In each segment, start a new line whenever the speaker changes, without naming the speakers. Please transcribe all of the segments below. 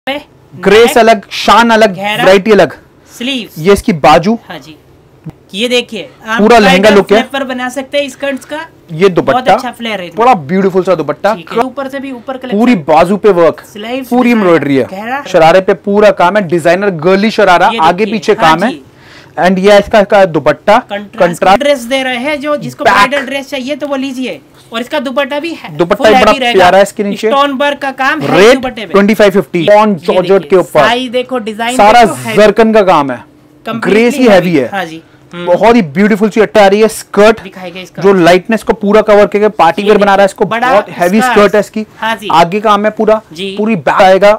Grace अलग, शान अलग, वैरायटी अलग,
स्लीव्स,
ये इसकी बाजू।
हाँ जी, ये देखिए
पूरा लहंगा लुक है,
पर बना सकते हैं स्कर्ट्स का।
ये दुपट्टा
बहुत अच्छा फ्लेयर है,
बड़ा ब्यूटीफुल सा दुपट्टा,
ऊपर से भी ऊपर
पूरी बाजू पे वर्क, पूरी एम्ब्रॉयडरी है, शरारे पे पूरा काम है, डिजाइनर गर्ली शरारा, आगे पीछे काम है। एंड ये इसका दुपट्टा
कंट्रास्ट ड्रेस दे रहे हैं, जो जिसको ब्राइडल ड्रेस चाहिए तो वो लीजिए। और इसका दुपट्टा भी है,
दुपट्टा बड़ा प्यारा है, इसके नीचे
स्टोन वर्क का काम है,
रेट
दुपट्टे पे
2550 ऑन जॉर्जेट के ऊपर।
साइज देखो, डिजाइन
सारा जरकन का काम है, ग्रेस ही हैवी है।
हाँ जी,
बहुत ही ब्यूटीफुल सी अट्टा आ रही है। स्कर्ट जो लाइटनेस को पूरा कवर करके पार्टी वेयर बना रहा है इसको, बहुत हैवी स्कर्ट है इसकी। आगे काम है पूरा, पूरी बैक आएगा,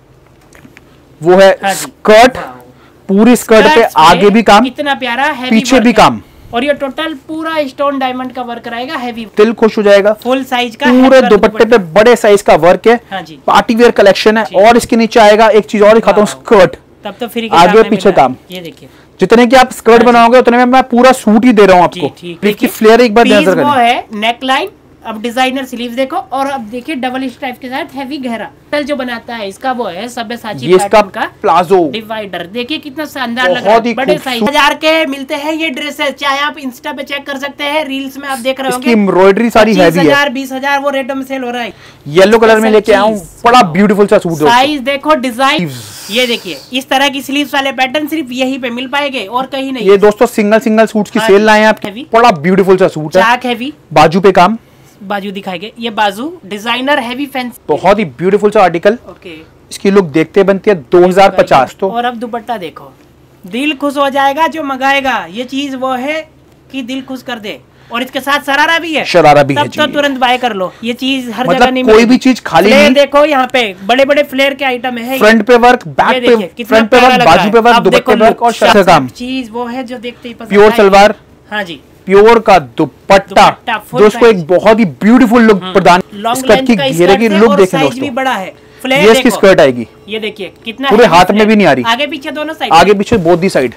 वो है स्कर्ट, पूरी स्कर्ट पे आगे भी काम,
कितना प्यारा है,
पीछे भी काम,
और ये टोटल पूरा स्टोन डायमंड का वर्क रहेगा, हैवी,
दिल खुश हो जाएगा।
फुल साइज का
पूरे दुपट्टे पे बड़े साइज का वर्क है, पार्टी वेयर कलेक्शन है। और इसके नीचे आएगा एक चीज और दिखाता हूँ, स्कर्ट,
तब तो फ्री
आगे पीछे काम।
ये देखिए,
जितने की आप स्कर्ट बनाओगे उतने में मैं पूरा सूट ही दे रहा हूँ आपको। इसकी फ्लेयर एक बार नजर करें,
वो है नेक लाइन, अब डिजाइनर स्लीव देखो, और अब देखिए डबल स्ट्राइप के साथ हैवी गहरा जो बनाता है इसका वो है सब्यसाची पैटर्न का
प्लाजो
डिवाइडर। देखिए कितना शानदार लग रहा है, बड़े साइज 1000 के मिलते हैं ये ड्रेसेस, चाहे आप इंस्टा पे चेक कर सकते हैं, रील्स में आप देख रहे होंगे,
एम्ब्रॉयडरी सारी हैवी है,
20,000 वो रेटों में सेल हो रहा है।
येलो कलर में लेके आऊं, बड़ा ब्यूटीफुल सा सूट,
साइज देखो, डिजाइन ये देखिए, इस तरह की स्लीव्स वाले पैटर्न सिर्फ यहीं पे मिल पाएंगे और कहीं नहीं।
ये दोस्तों सिंगल सूट्स की सेल लाए हैं आप, बड़ा ब्यूटीफुल सा सूट है,
हैवी
बाजू पे काम,
बाजू दिखाएंगे, ये बाजू डिजाइनर हैवी फैंसी,
बहुत ही ब्यूटीफुल सा आर्टिकल।
ओके,
इसकी लुक देखते बनती है 2050। तो
और अब दुपट्टा देखो, दिल खुश हो जाएगा जो मंगाएगा, ये चीज वो है कि दिल खुश कर दे। और इसके साथ शरारा भी है,
शरारा भी है,
तो तुरंत बाय कर लो, ये चीज हर
मतलब
जगह नहीं
कोई भी चीज खाली नहीं।
देखो यहाँ पे बड़े बड़े फ्लेयर के आइटम है,
फ्रंट पे वर्क, बैक पे, फ्रंट पे वर्क, बाजू पे वर्क, दुपट्टे पे वर्क और शरारा काम।
चीज वो है जो देखते ही पसंद।
प्योर सलवार,
हाँ जी,
प्योर का दुपट्टा जो उसको एक बहुत ही ब्यूटीफुल लुक प्रदान, स्कर्ट की घेरे की लुक देखें दोस्तों,
भी बड़ा है,
ये इसकी स्कर्ट आएगी,
ये देखिए कितना
पूरे हाथ में भी नहीं आ रही,
आगे पीछे दोनों साइड,
आगे पीछे बोथ दी साइड।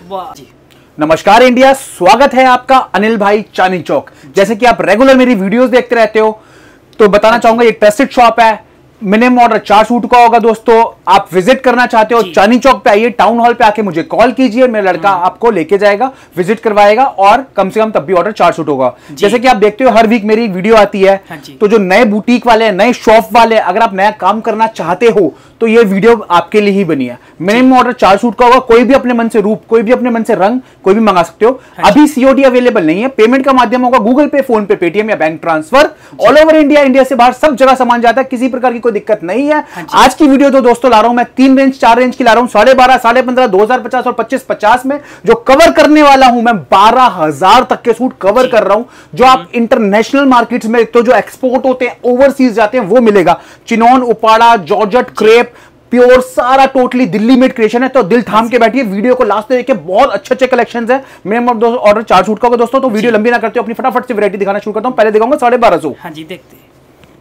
नमस्कार इंडिया, स्वागत है आपका अनिल भाई चांदनी चौक। जैसे कि आप रेगुलर मेरी वीडियोस देखते रहते हो, तो बताना चाहूंगा ये ट्रस्टेड शॉप है, मिनिमम ऑर्डर 4 सूट का होगा। दोस्तों आप विजिट करना चाहते हो, चांदनी चौक पे आइए, टाउन हॉल पे आके मुझे कॉल कीजिए, मेरा लड़का आपको लेके जाएगा, विजिट करवाएगा, और कम से कम तब भी ऑर्डर 4 सूट होगा। जैसे कि आप देखते हो हर वीक मेरी वीडियो आती है, तो जो नए बुटीक वाले, नए शॉप वाले, अगर आप नया काम करना चाहते हो तो ये वीडियो आपके लिए ही बनी है। मिनिमम ऑर्डर 4 सूट का होगा, कोई भी अपने मन से रूप, कोई भी अपने मन से रंग, कोई भी मंगा सकते हो। अभी सीओडी अवेलेबल नहीं है, पेमेंट का माध्यम होगा गूगल पे, फोन पे, पेटीएम या bank transfer. All over India, India से बाहर सब जगह सामान जाता है, किसी प्रकार की कोई दिक्कत नहीं है। आज की वीडियो तो दोस्तों ला रहा हूं मैं 3 रेंज 4 रेंज की ला रहा हूं, 12,500, 15,500, 2050 और 2550 में। जो कवर करने वाला हूं मैं 12,000 तक के सूट कवर कर रहा हूं, जो आप इंटरनेशनल मार्केट्स में तो जो एक्सपोर्ट होते हैं, ओवरसीज जाते हैं, वो मिलेगा। Chiffon, Uppada, georgette, crepe, pure, सारा टोटली दिल्ली मेड क्रिएशन है। तो दिल थाम के बैठिए, वीडियो को लास्ट तक देखिए, बहुत अच्छे कलेक्शंस है। मिनिमम ऑर्डर 4 सूट का होगा दोस्तों। तो वीडियो लंबी ना करते हो, अपनी फटाफट से वैरायटी दिखाना शुरू करता हूं। पहले दिखाऊंगा 1250।
हाँ जी, देखते हैं।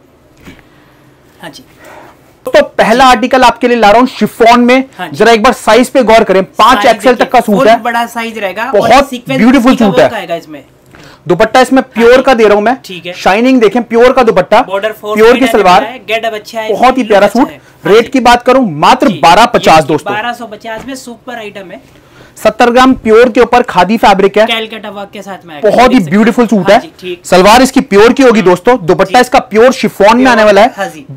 हाँ जी,
तो पहला आर्टिकल आपके लिए ला रहा हूं शिफॉन में। जरा एक बार साइज पे गौर करें, 5 एक्सेल तक का सूट है,
बड़ा साइज रहेगा,
बहुत ब्यूटीफुल सूट है।
इसमें
दुपट्टा इसमें प्योर का दे रहा हूं मैं, ठीक है, शाइनिंग देखें, प्योर का दुपट्टा, प्योर की सलवार, बहुत ही प्यारा सूट। रेट की बात करूं मात्र 1250 दोस्तों,
1250 में सुपर आइटम है।
70 ग्राम प्योर के ऊपर खादी फैब्रिक है,
कैलकाटा वर्क के साथ में,
बहुत ही ब्यूटीफुल सूट है। सलवार इसकी प्योर की होगी दोस्तों, दुपट्टा इसका प्योर शिफॉन में आने वाला है।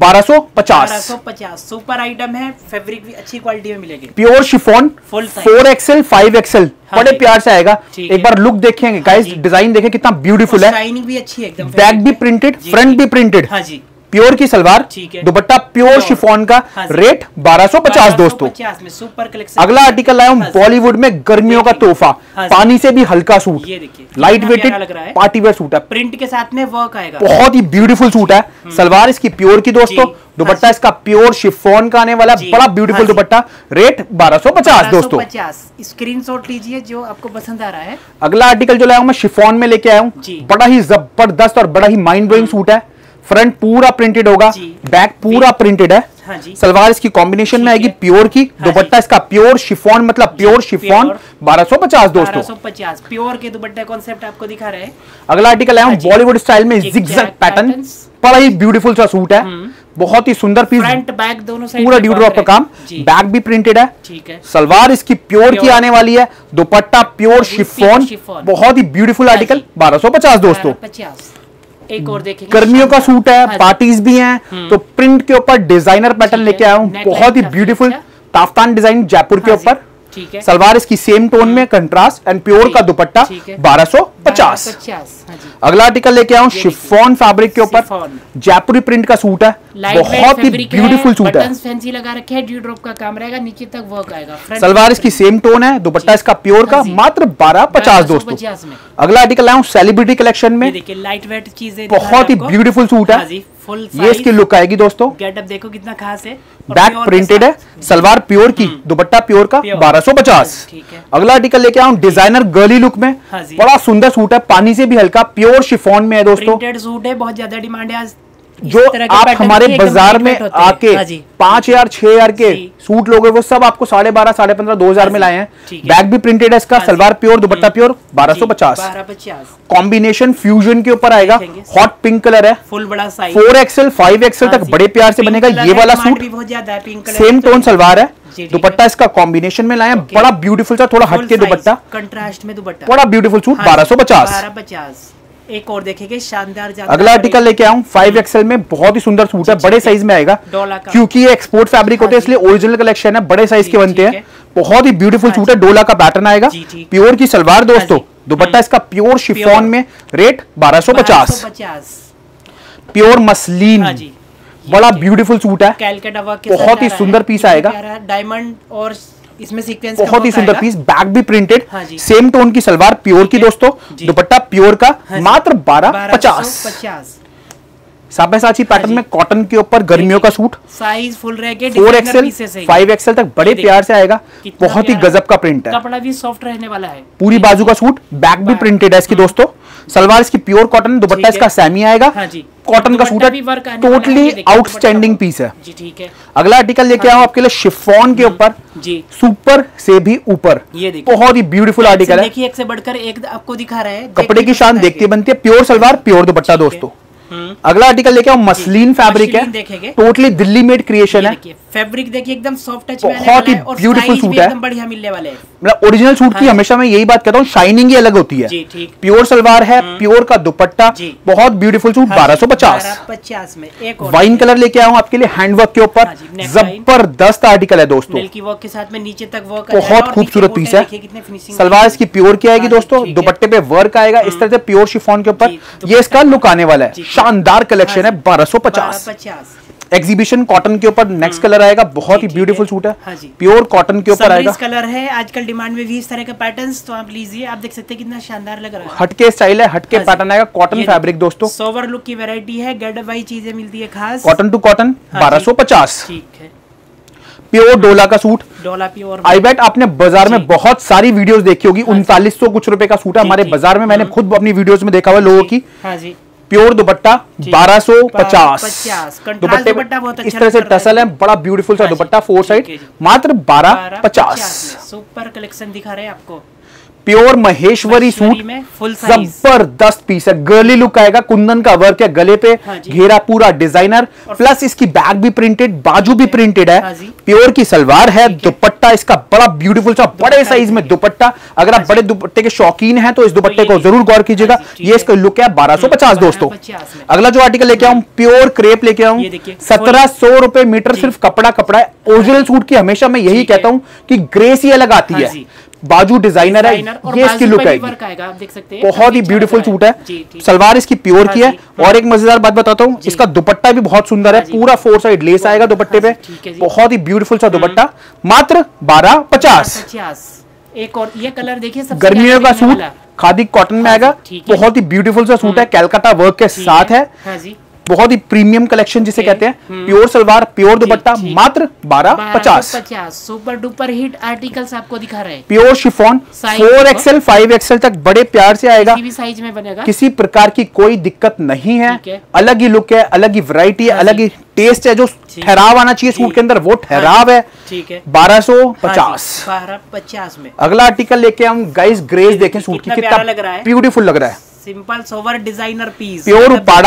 1250
सुपर आइटम है, फैब्रिक भी अच्छी क्वालिटी में मिलेगी,
प्योर शिफॉन, 4XL 5XL, बड़े प्यार से आएगा। एक बार लुक देखेंगे गाइस, डिजाइन देखें कितना ब्यूटीफुल है,
शाइनिंग भी अच्छी है एकदम,
बैक भी प्रिंटेड, फ्रंट भी प्रिंटेड, प्योर की सलवार, दुपट्टा प्योर शिफॉन का, रेट 1250 दोस्तों। अगला आर्टिकल लाया हूं बॉलीवुड में गर्मियों का तोहफा, पानी से भी हल्का suit, light weighted party wear suit है,
प्रिंट के साथ में वर्क आएगा,
बहुत ही ब्यूटीफुल सूट है। सलवार इसकी प्योर की दोस्तों, दुपट्टा इसका प्योर शिफॉन का आने वाला, बड़ा ब्यूटीफुल दुपट्टा, रेट 1250 दोस्तों।
स्क्रीनशॉट लीजिए जो आपको पसंद आ रहा है।
अगला आर्टिकल जो लाया हूं मैं शिफॉन में लेके आया हूं, बड़ा ही जबरदस्त और बड़ा ही माइंड ब्लोइंग सूट है। फ्रंट पूरा प्रिंटेड होगा, बैक पूरा प्रिंटेड है। सलवार इसकी कॉम्बिनेशन में आएगी प्योर की, दुपट्टा इसका प्योर शिफॉन, मतलब प्योर शिफॉन, 1250 दोस्तों।
1250 प्योर के दुपट्टे कॉन्सेप्ट आपको दिखा रहे हैं।
अगला आर्टिकल है बॉलीवुड स्टाइल में जिगजैग पैटर्न, बड़ा ही ब्यूटीफुल सा सूट है, बहुत ही सुंदर पीस,
फ्रंट बैक दोनों साइड
पूरा ड्यू ड्रॉप का काम, बैक भी प्रिंटेड है।
ठीक है।
सलवार इसकी प्योर की आने वाली है, दुपट्टा प्योर शिफॉन, बहुत ही ब्यूटीफुल आर्टिकल, 1250 दोस्तों।
1250। एक और देखेंगे,
गर्मियों का सूट है, पार्टीज भी हैं, तो प्रिंट के ऊपर डिजाइनर पैटर्न लेके आया हूं, बहुत ही ब्यूटीफुल ताफ्तान डिजाइन जयपुर के ऊपर।
ठीक है।
सलवार इसकी सेम टोन में कंट्रास्ट एंड प्योर का दुपट्टा, 1250। अगला आर्टिकल लेके आऊं शिफॉन फैब्रिक के ऊपर, जयपुरी प्रिंट का सूट है, बहुत ही ब्यूटीफुल सूट है,
फैंसी लगा रखे हैं, ड्यू ड्रॉप का काम रहेगा, नीचे तक वर्क आएगा।
सलवार इसकी सेम टोन है, दुपट्टा इसका प्योर का, मात्र 1250 दोस्तों। अगला आर्टिकल लाया हूं सेलिब्रिटी कलेक्शन में,
देखिए लाइट वेट चीजें,
बहुत ही ब्यूटीफुल सूट है, ये इसकी लुक आएगी दोस्तों।
गेटअप देखो कितना खास है,
बैक प्रिंटेड है, सलवार प्योर की, दुपट्टा प्योर का, 1250। अगला आर्टिकल लेके आऊं डिजाइनर गर्ली लुक में, बड़ा सुंदर सूट है, पानी से भी हल्का, प्योर शिफॉन में है दोस्तों।
प्रिंटेड सूट है, बहुत ज्यादा डिमांड है आज।
जो आप हमारे बाजार में आके 5000 6000 के सूट लोगे, वो सब आपको 12,500 15,500 2000 में लाए हैं। बैक भी प्रिंटेड है इसका, salwar pure, dupatta pure, 1250। Combination fusion के ऊपर आएगा, हॉट पिंक कलर है,
फुल बड़ा साइज,
4XL 5XL तक बड़े प्यार से बनेगा। ये वाला सूट सेम टोन सलवार है, दुपट्टा इसका कॉम्बिनेशन में लाए हैं, बड़ा ब्यूटीफुल सा, थोड़ा हटके दुपट्टा,
कंट्रास्ट में दुपट्टा,
बड़ा ब्यूटीफुल सूट, 1250।
एक और देखेंगे शानदार।
अगला आर्टिकल लेके आऊं 5XL में, बहुत ही सुंदर सूट है, बड़े साइज में आएगा, क्योंकि ये एक्सपोर्ट फैब्रिक होते हैं इसलिए ओरिजिनल कलेक्शन है, बड़े साइज के बनते हैं, बहुत ही ब्यूटीफुल सूट है, डोला का पैटर्न आएगा, प्योर की सलवार दोस्तों, दुपट्टा इसका प्योर शिफॉन में, रेट 1250। प्योर मसलिन, बड़ा ब्यूटीफुल सूट है, बहुत ही सुंदर पीस आएगा,
डायमंड और इसमें सीक्वेंस,
बहुत ही सुंदर पीस, बैक भी प्रिंटेड, सेम टोन की सलवार प्योर की दोस्तों, दुपट्टा प्योर का, मात्र 1250। सापेसाची पैटर्न में कॉटन के ऊपर गर्मियों का सूट,
साइज फुल रहेगा,
4XL 5XL तक बड़े प्यार से आएगा, बहुत ही गजब का प्रिंट है,
कपड़ा भी सॉफ्ट रहने वाला है,
पूरी बाजू का सूट, बैक भी प्रिंटेड है इसकी दोस्तों। सलवार इसकी प्योर कॉटन, दुपट्टा इसका सेमी आएगा, कॉटन का सूट है, टोटली आउटस्टैंडिंग पीस है।
ठीक है।
अगला आर्टिकल लेके आऊं आपके लिए शिफॉन के ऊपर, सुपर से भी ऊपर, बहुत ही ब्यूटीफुल आर्टिकल है,
देखिए एक से बढ़कर एक आपको दिखा रहा है,
कपड़े की शान देखती बनती है, प्योर सलवार प्योर दुपट्टा दोस्तों। अगला आर्टिकल लेके आओ मसलिन फैब्रिक है, टोटली दिल्ली मेड क्रिएशन है,
फैब्रिक देखिए एकदम सॉफ्ट टच,
बहुत ही ब्यूटीफुल सूट है,
एकदम बढ़िया मिलने वाले हैं।
मतलब ओरिजिनल सूट की हमेशा मैं यही बात कहता हूँ, शाइनिंग ही अलग होती है। प्योर सलवार है, प्योर का दुपट्टा, बहुत ब्यूटीफुल सूट, 1250
में। एक
वाइन कलर लेके आऊँ आपके लिए, हैंडवर्क के ऊपर, जबरदस्त आर्टिकल है दोस्तों,
मिल्की वर्क के साथ में नीचे तक वर्क,
बहुत खूबसूरत पीस है। सलवार इसकी प्योर की आएगी दोस्तों, दुपट्टे पे वर्क आएगा इस तरह से प्योर शिफॉन के ऊपर, ये इसका लुक आने वाला है, शानदार कलेक्शन है, 1250। एग्जीबिशन कॉटन के ऊपर नेक्स्ट कलर आएगा, बहुत ही ब्यूटीफुल सूट है, प्योर कॉटन के ऊपर आएगा,
कलर है आजकल डिमांड में भी इस तरह के पैटर्न्स, तो आप लीजिए, आप देख सकते हैं कितना शानदार लग रहा है,
हटके स्टाइल है, हटके पैटर्न आएगा, कॉटन फैब्रिक दोस्तों,
सोवर लुक की वैरायटी है, गेटअप वाइज चीजें मिलती है खास,
कॉटन टू कॉटन, 1250।
ठीक है।
प्योर डोला का सूट,
डोला प्योर,
आई बेट आपने बाजार में बहुत सारी वीडियोस देखी होगी, 3900 कुछ रुपए का सूट है हमारे बाजार में, मैंने खुद अपनी वीडियोस में देखा हुआ लोगों की। प्योर दुपट्टा 1250, दुपट्टे इस तरह से टसल है, बड़ा ब्यूटीफुल सा दुपट्टा, 4 साइड, मात्र 1250।
सुपर कलेक्शन दिखा रहे हैं आपको,
प्योर महेश्वरी सूट, जबरदस्त पीस है, गर्ली लुक आएगा, कुंदन का वर्क है गले पे, घेरा पूरा डिजाइनर, प्लस इसकी बैक भी प्रिंटेड, बाजू भी प्रिंटेड है, प्योर की सलवार है, दुपट्टा इसका बड़ा ब्यूटीफुल सा, बड़े साइज में दुपट्टा, अगर आप बड़े दुपट्टे के शौकीन हैं तो इस दुपट्टे को जरूर गौर कीजिएगा, ये इसका लुक है, 1250 दोस्तों। अगला जो आर्टिकल लेके आऊं, प्योर क्रेप लेके आऊं, 1700 रुपए मीटर, सिर्फ कपड़ा कपड़ा है, ओरिजिनल सूट की हमेशा मैं यही कहता हूं कि ग्रेस ही अलग आती है, बाजू डिजाइनर है, ये इसकी लुक है, बहुत ही ब्यूटीफुल सूट है, सलवार इसकी प्योर की है, और एक मजेदार बात बताता हूँ, इसका दुपट्टा भी बहुत सुंदर है, पूरा 4 साइड लेस आएगा दुपट्टे पे, बहुत ही ब्यूटीफुल सा दुपट्टा, मात्र 1250।
एक और ये कलर देखिए,
गर्मियों का सूट, खादी कॉटन में आएगा, बहुत ही ब्यूटीफुल सा सूट है, कैलकाटा वर्क के साथ है, बहुत ही प्रीमियम कलेक्शन जिसे कहते हैं, प्योर सलवार प्योर दुपट्टा, मात्र 1250।
सुपर डुपर हिट आर्टिकल्स आपको दिखा रहे हैं,
प्योर शिफॉन, 4XL 5XL तक बड़े प्यार से आएगा,
भी साइज में बनेगा,
किसी प्रकार की कोई दिक्कत नहीं है, अलग ही लुक है, अलग ही वैरायटी है, अलग ही टेस्ट है, जो ठहराव आना चाहिए सूट के अंदर वो ठहराव है, 1250
में।
अगला आर्टिकल लेके हम गाइस, ग्रेस देखें सूट की, कितना ब्यूटीफुल लग रहा है,
simple sober designer piece,
pure Uppada,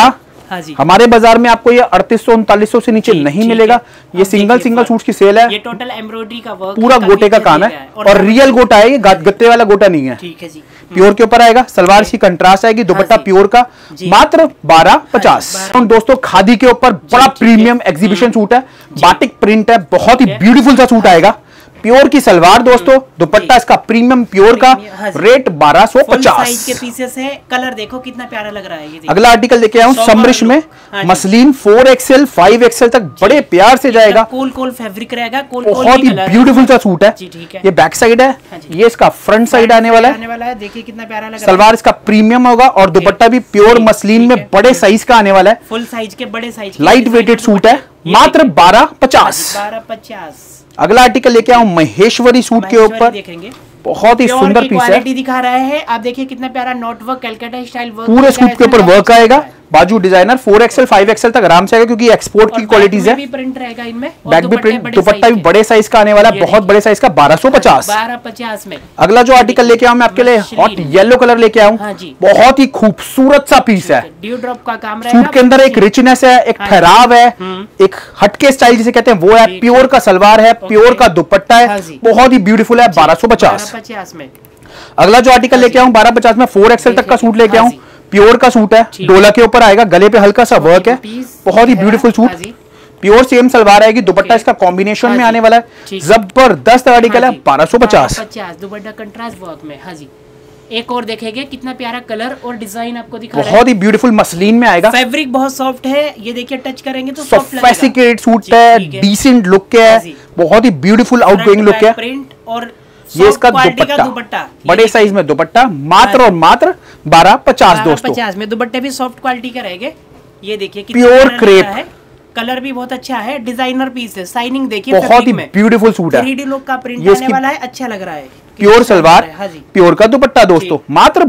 हाँ जी।
हमारे बाजार में आपको ये 3800-3900 से नीचे नहीं मिलेगा। ये सिंगल सूट की सेल है।
ये टोटल एम्ब्रॉयडरी का वर्क,
पूरा गोटे का काम है और रियल गोटा है, ये गत्ते वाला गोटा नहीं है।
ठीक है जी।
प्योर के ऊपर आएगा, सलवार की कंट्रास्ट आएगी, दुपट्टा प्योर का, मात्र 1250। दोस्तों खादी के ऊपर बड़ा प्रीमियम एग्जीबिशन सूट है, बाटिक प्रिंट है, बहुत ही ब्यूटीफुल सा सूट आएगा। प्योर की सलवार दोस्तों, दुपट्टा इसका प्रीमियम प्योर का, रेट 1250।
साइज के पीसेस है, कलर देखो कितना प्यारा लग रहा है ये।
अगला आर्टिकल लेके आया हूं समरिश में, मसलिन 4XL 5XL तक बड़े प्यार से जाएगा।
कोल फैब्रिक रहेगा,
बहुत ही ब्यूटीफुल सा सूट है। ये बैक साइड है, ये इसका फ्रंट साइड आने वाला है।
देखिए कितना प्यारा लग रहा है।
सलवार इसका प्रीमियम होगा और दुपट्टा भी प्योर मसलिन में बड़े साइज का आने वाला है।
फुल साइज के बड़े साइज,
लाइट वेटेड सूट है, मात्र 1250।
1250।
अगला आर्टिकल लेके आऊं महेश्वरी सूट के ऊपर,
देखेंगे
बहुत ही सुंदर पीस है।
क्वालिटी दिखा रहा है, आप देखिए कितना प्यारा knot work, Calcutta style work,
पूरे सूट के ऊपर वर्क आएगा। बाजू डिजाइनर 4XL 5XL तक आराम से आएगा क्योंकि एक्सपोर्ट की क्वालिटीज है।
प्रिंट रहेगा इनमें,
बैक भी प्रिंट, दुपट्टा भी बड़े साइज का आने वाला है, बहुत बड़े साइज का, 1250।
1250 में।
अगला जो आर्टिकल लेके आऊं मैं आपके लिए, हॉट येलो कलर लेके आऊं, बहुत ही खूबसूरत सा पीस है।
ड्यू ड्रॉप का काम रहेगा।
सूट के अंदर एक रिचनेस है, एक ठहराव है, एक हटके स्टाइल जिसे कहते हैं वो है। प्योर का सलवार है, प्योर का दुपट्टा है, बहुत ही ब्यूटीफुल है, 1250
में।
अगला जो आर्टिकल लेके आऊं 1250 में, 4XL तक का सूट लेके आऊं, प्योर का सूट है, डोला के ऊपर आएगा, गले पे हल्का सा वर्क है, बहुत ही beautiful suit. Pure same salwar आएगी, दुपट्टा इसका कॉम्बिनेशन में आने वाला है, जबरदस्त आर्टिकल है, 1250।
दुपट्टा कंट्रास्ट वर्क में। हाँ जी। एक और देखेंगे कितना प्यारा कलर और डिजाइन आपको दिखा रहा है,
बहुत ही ब्यूटीफुल मसलिन में आएगा।
फैब्रिक बहुत सॉफ्ट है, ये देखिए टच करेंगे तो
सोफिस्टिकेटेड सूट है, डिसेंट लुक है, बहुत ही ब्यूटीफुल आउटगोइंग लुक है।
प्रिंट और
ये इसका दुपट्टा बड़े साइज में, दुपट्टा मात्र और मात्र 1250 दोस्तों।
50 में दुपट्टे भी सॉफ्ट क्वालिटी के रहेंगे। ये देखिए
प्योर क्रेप
है, कलर भी बहुत अच्छा है, डिजाइनर पीस है, साइनिंग देखिए,
बहुत ही ब्यूटीफुल सूट है।
3D लुक का प्रिंट आने वाला है, अच्छा लग रहा है।
प्योर सलवार, प्योर का दुपट्टा दोस्तों, मात्र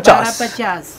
1250।